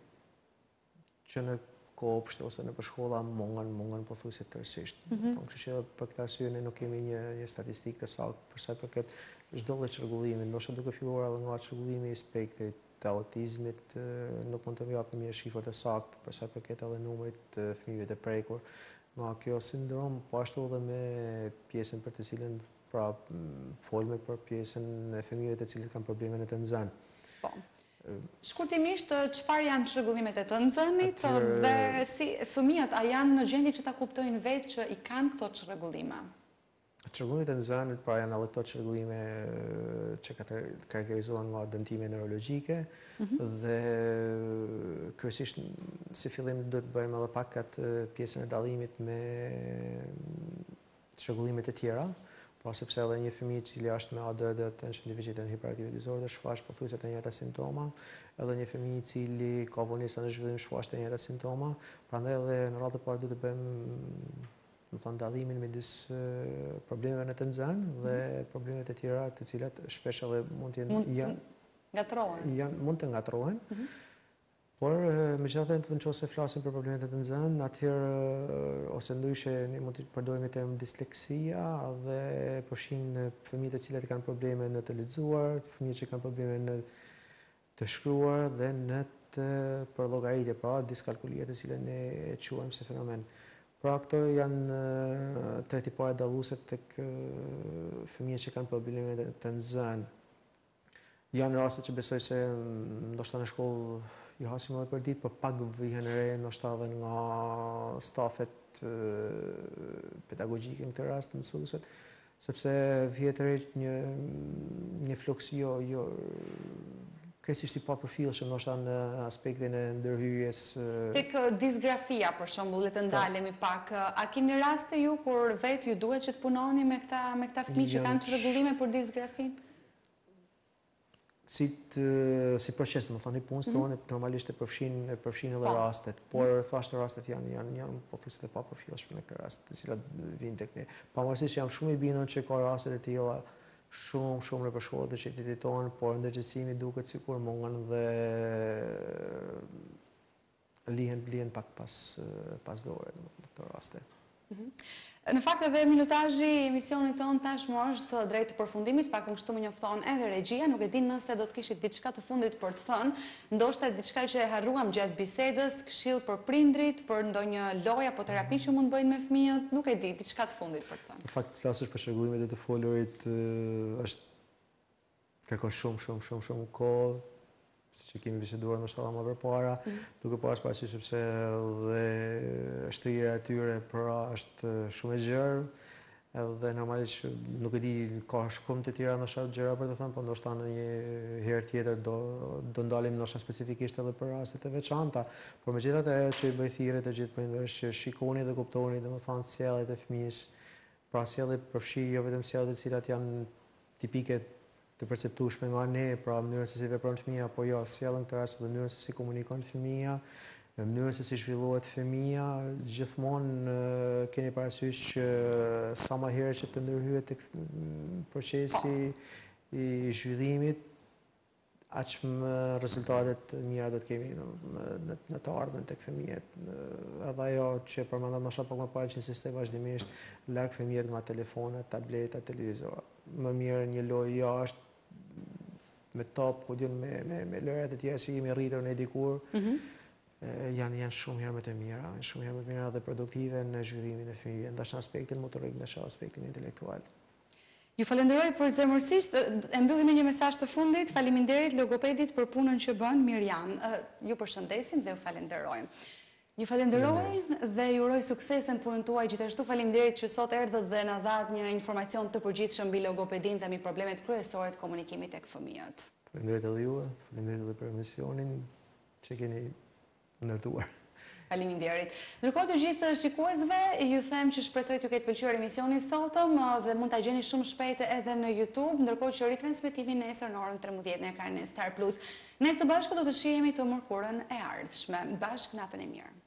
që në kopsht ose në për shkolla mungan, mungan pothuajse tërësisht. Mm -hmm. Kështu që për këtë arsye ne nuk kemi një, një statistikë të saktë për sa i përket çdo lloj çrregullimi, ndoshta duke filluar edhe nga çrregullimi i spektrit të autizmit, nuk mund të japim një shifër të saktë për sa i përket edhe numrit të fëmijëve të prekur nga kjo sindrom, po ashtu edhe me pjesën për të cilën pra folme për pjesën e fëmijëve të cilët kanë probleme në të nxënë. Po. Shkurtimisht, çfarë janë çrregullimet e të nxënit dhe si fëmijët a janë në gjendje që ta kuptojnë vetë që i kanë këto çrregullime? Çrregullimet e nxënit pra janë edhe këto çrregullime që karakterizohen nga dëmtime neurologjike mm -hmm. dhe kryesisht si fillim duhet të bëjmë edhe pak atë pjesën e dallimit me çrregullimet e tjera. Pra sepse edhe një fëmijë i cili është me A D H D, attention deficit hyperactive disorder, shfaq pothuajse të njëjta simptoma, edhe një fëmijë i cili ka vonesa në zhvillim shfaq të njëjta simptoma, prandaj edhe në radhë të parë duhet të bëjmë, do të thonë, dallimin midis problemeve në të nxënë dhe problemet e tjera të cilat shpesh edhe mund të janë ngatrohen. Janë mund të ngatrohen. Mm -hmm. Por megjithatë nëse flasim për problemet e të nxënë, atëherë ose ndryshe ne mund të përdorim termin disleksia dhe përfshin fëmijët të cilët kanë probleme në të lexuar, fëmijët që kanë probleme në të shkruar dhe në të për llogaritje, pra diskalkulie të cilën ne e quajmë si fenomen. Pra këto janë tre tipare dalluese tek fëmijët që kanë probleme të nxënë. Janë raste që besoj se ndoshta në shkollë i hasim edhe për ditë, por pak vjen re ndoshta edhe nga stafet pedagogjike në këtë rast, mësuesit, sepse vjet re një një fluks jo jo kryesisht i papërfillshëm ndoshta në aspektin e ndërhyrjes. Tek disgrafia për shembull, le të ndalemi pak. A keni raste ju kur vetë ju duhet që të punoni me këta me këta fëmijë që kanë çrregullime për disgrafinë? Si, të, si proces, më thoni, punës tonë, mm -hmm. normalisht e përfshin, e përfshin edhe pa. rastet, por mm -hmm. thashtë rastet janë, janë, janë pothuajse të papërfillshme në këtë rast, të cilat vinë tek ne. Pavarësisht jam shumë i bindur që ka rastet e tilla shumë, shumë në përshkollët e qytetit tonë, por ndërgjegjësimi duket sikur mungon dhe lihen, lihen pak pas, pas dore në këto raste. Mm -hmm. Në fakt edhe minutazhi i emisionit tonë tashmë është drejt të përfundimit, paktën kështu më njofton edhe regjia, nuk e di nëse do të kishit diçka të fundit për të thënë, ndoshta diçka që e harruam gjatë bisedës, këshill për prindrit, për ndonjë lojë apo terapi që mund bëjnë me fëmijët, nuk e di, diçka të fundit për të thënë. Në fakt flasësh për çrregullimet e të folurit është kërkon shumë, shumë, shumë, shumë kohë, siç e kemi biseduar ndoshta më përpara, mm. duke pas parasysh sepse dhe shtrirja e tyre pra është shumë e gjerë, edhe normalisht nuk e di, ka shkum të tjera ndoshta gjëra për të thënë, por ndoshta në një herë tjetër do do ndalim ndoshta specifikisht edhe për raste të veçanta, por megjithatë ajo që i bëj thirrje të gjithë prindërve që shikoni dhe kuptoni domethënë sjelljet e fëmijës, pra sjelljet përfshi jo vetëm sjelljet të cilat janë tipike të perceptueshme nga ne, pra mënyrën se si vepron fëmia, po jo, sjellën këtë rast edhe mënyrën se si komunikon fëmia, mënyrën se si zhvillohet fëmia, gjithmonë keni parasysh që sa më herët që të ndërhyet tek procesi i zhvillimit, aq më rezultatet mira do të kemi në, në të ardhmen tek fëmijët. Edhe ajo që përmendëm ndoshta pak më parë që insistoj vazhdimisht, larg fëmijët nga telefonat, tableta, televizorat. Më mirë një lojë jashtë me top, ku diun me me me lojrat e tjera që kemi rritur ne dikur. Mm -hmm. janë janë shumë herë më të mira, janë shumë herë më të mira dhe produktive në zhvillimin e fëmijëve, ndashë aspektin motorik, ndashë aspektin intelektual. Ju falenderoj për zemërsisht, e mbyllim me një mesazh të fundit. Faleminderit logopedit për punën që bën, Mirjam. Ju përshëndesim dhe ju falenderojmë. Ju falenderoj dhe ju uroj suksesen punën tuaj, gjithashtu faleminderit që sot erdhët dhe na dhat një informacion të përgjithshëm mbi logopedin dhe mbi problemet kryesore të komunikimit tek fëmijët. Faleminderit edhe juve, faleminderit edhe për emisionin që keni ndërtuar. Faleminderit. Ndërkohë të gjithë shikuesve, ju them që shpresoj t'ju ketë pëlqyer emisioni sotëm dhe mund ta gjeni shumë shpejt edhe në YouTube, ndërkohë që ritransmetimin nesër në orën tretëmbëdhjetë në ekranin e Star Plus. Ne së bashku do të shihemi të mërkurën e ardhshme. Bashkë natën e mirë.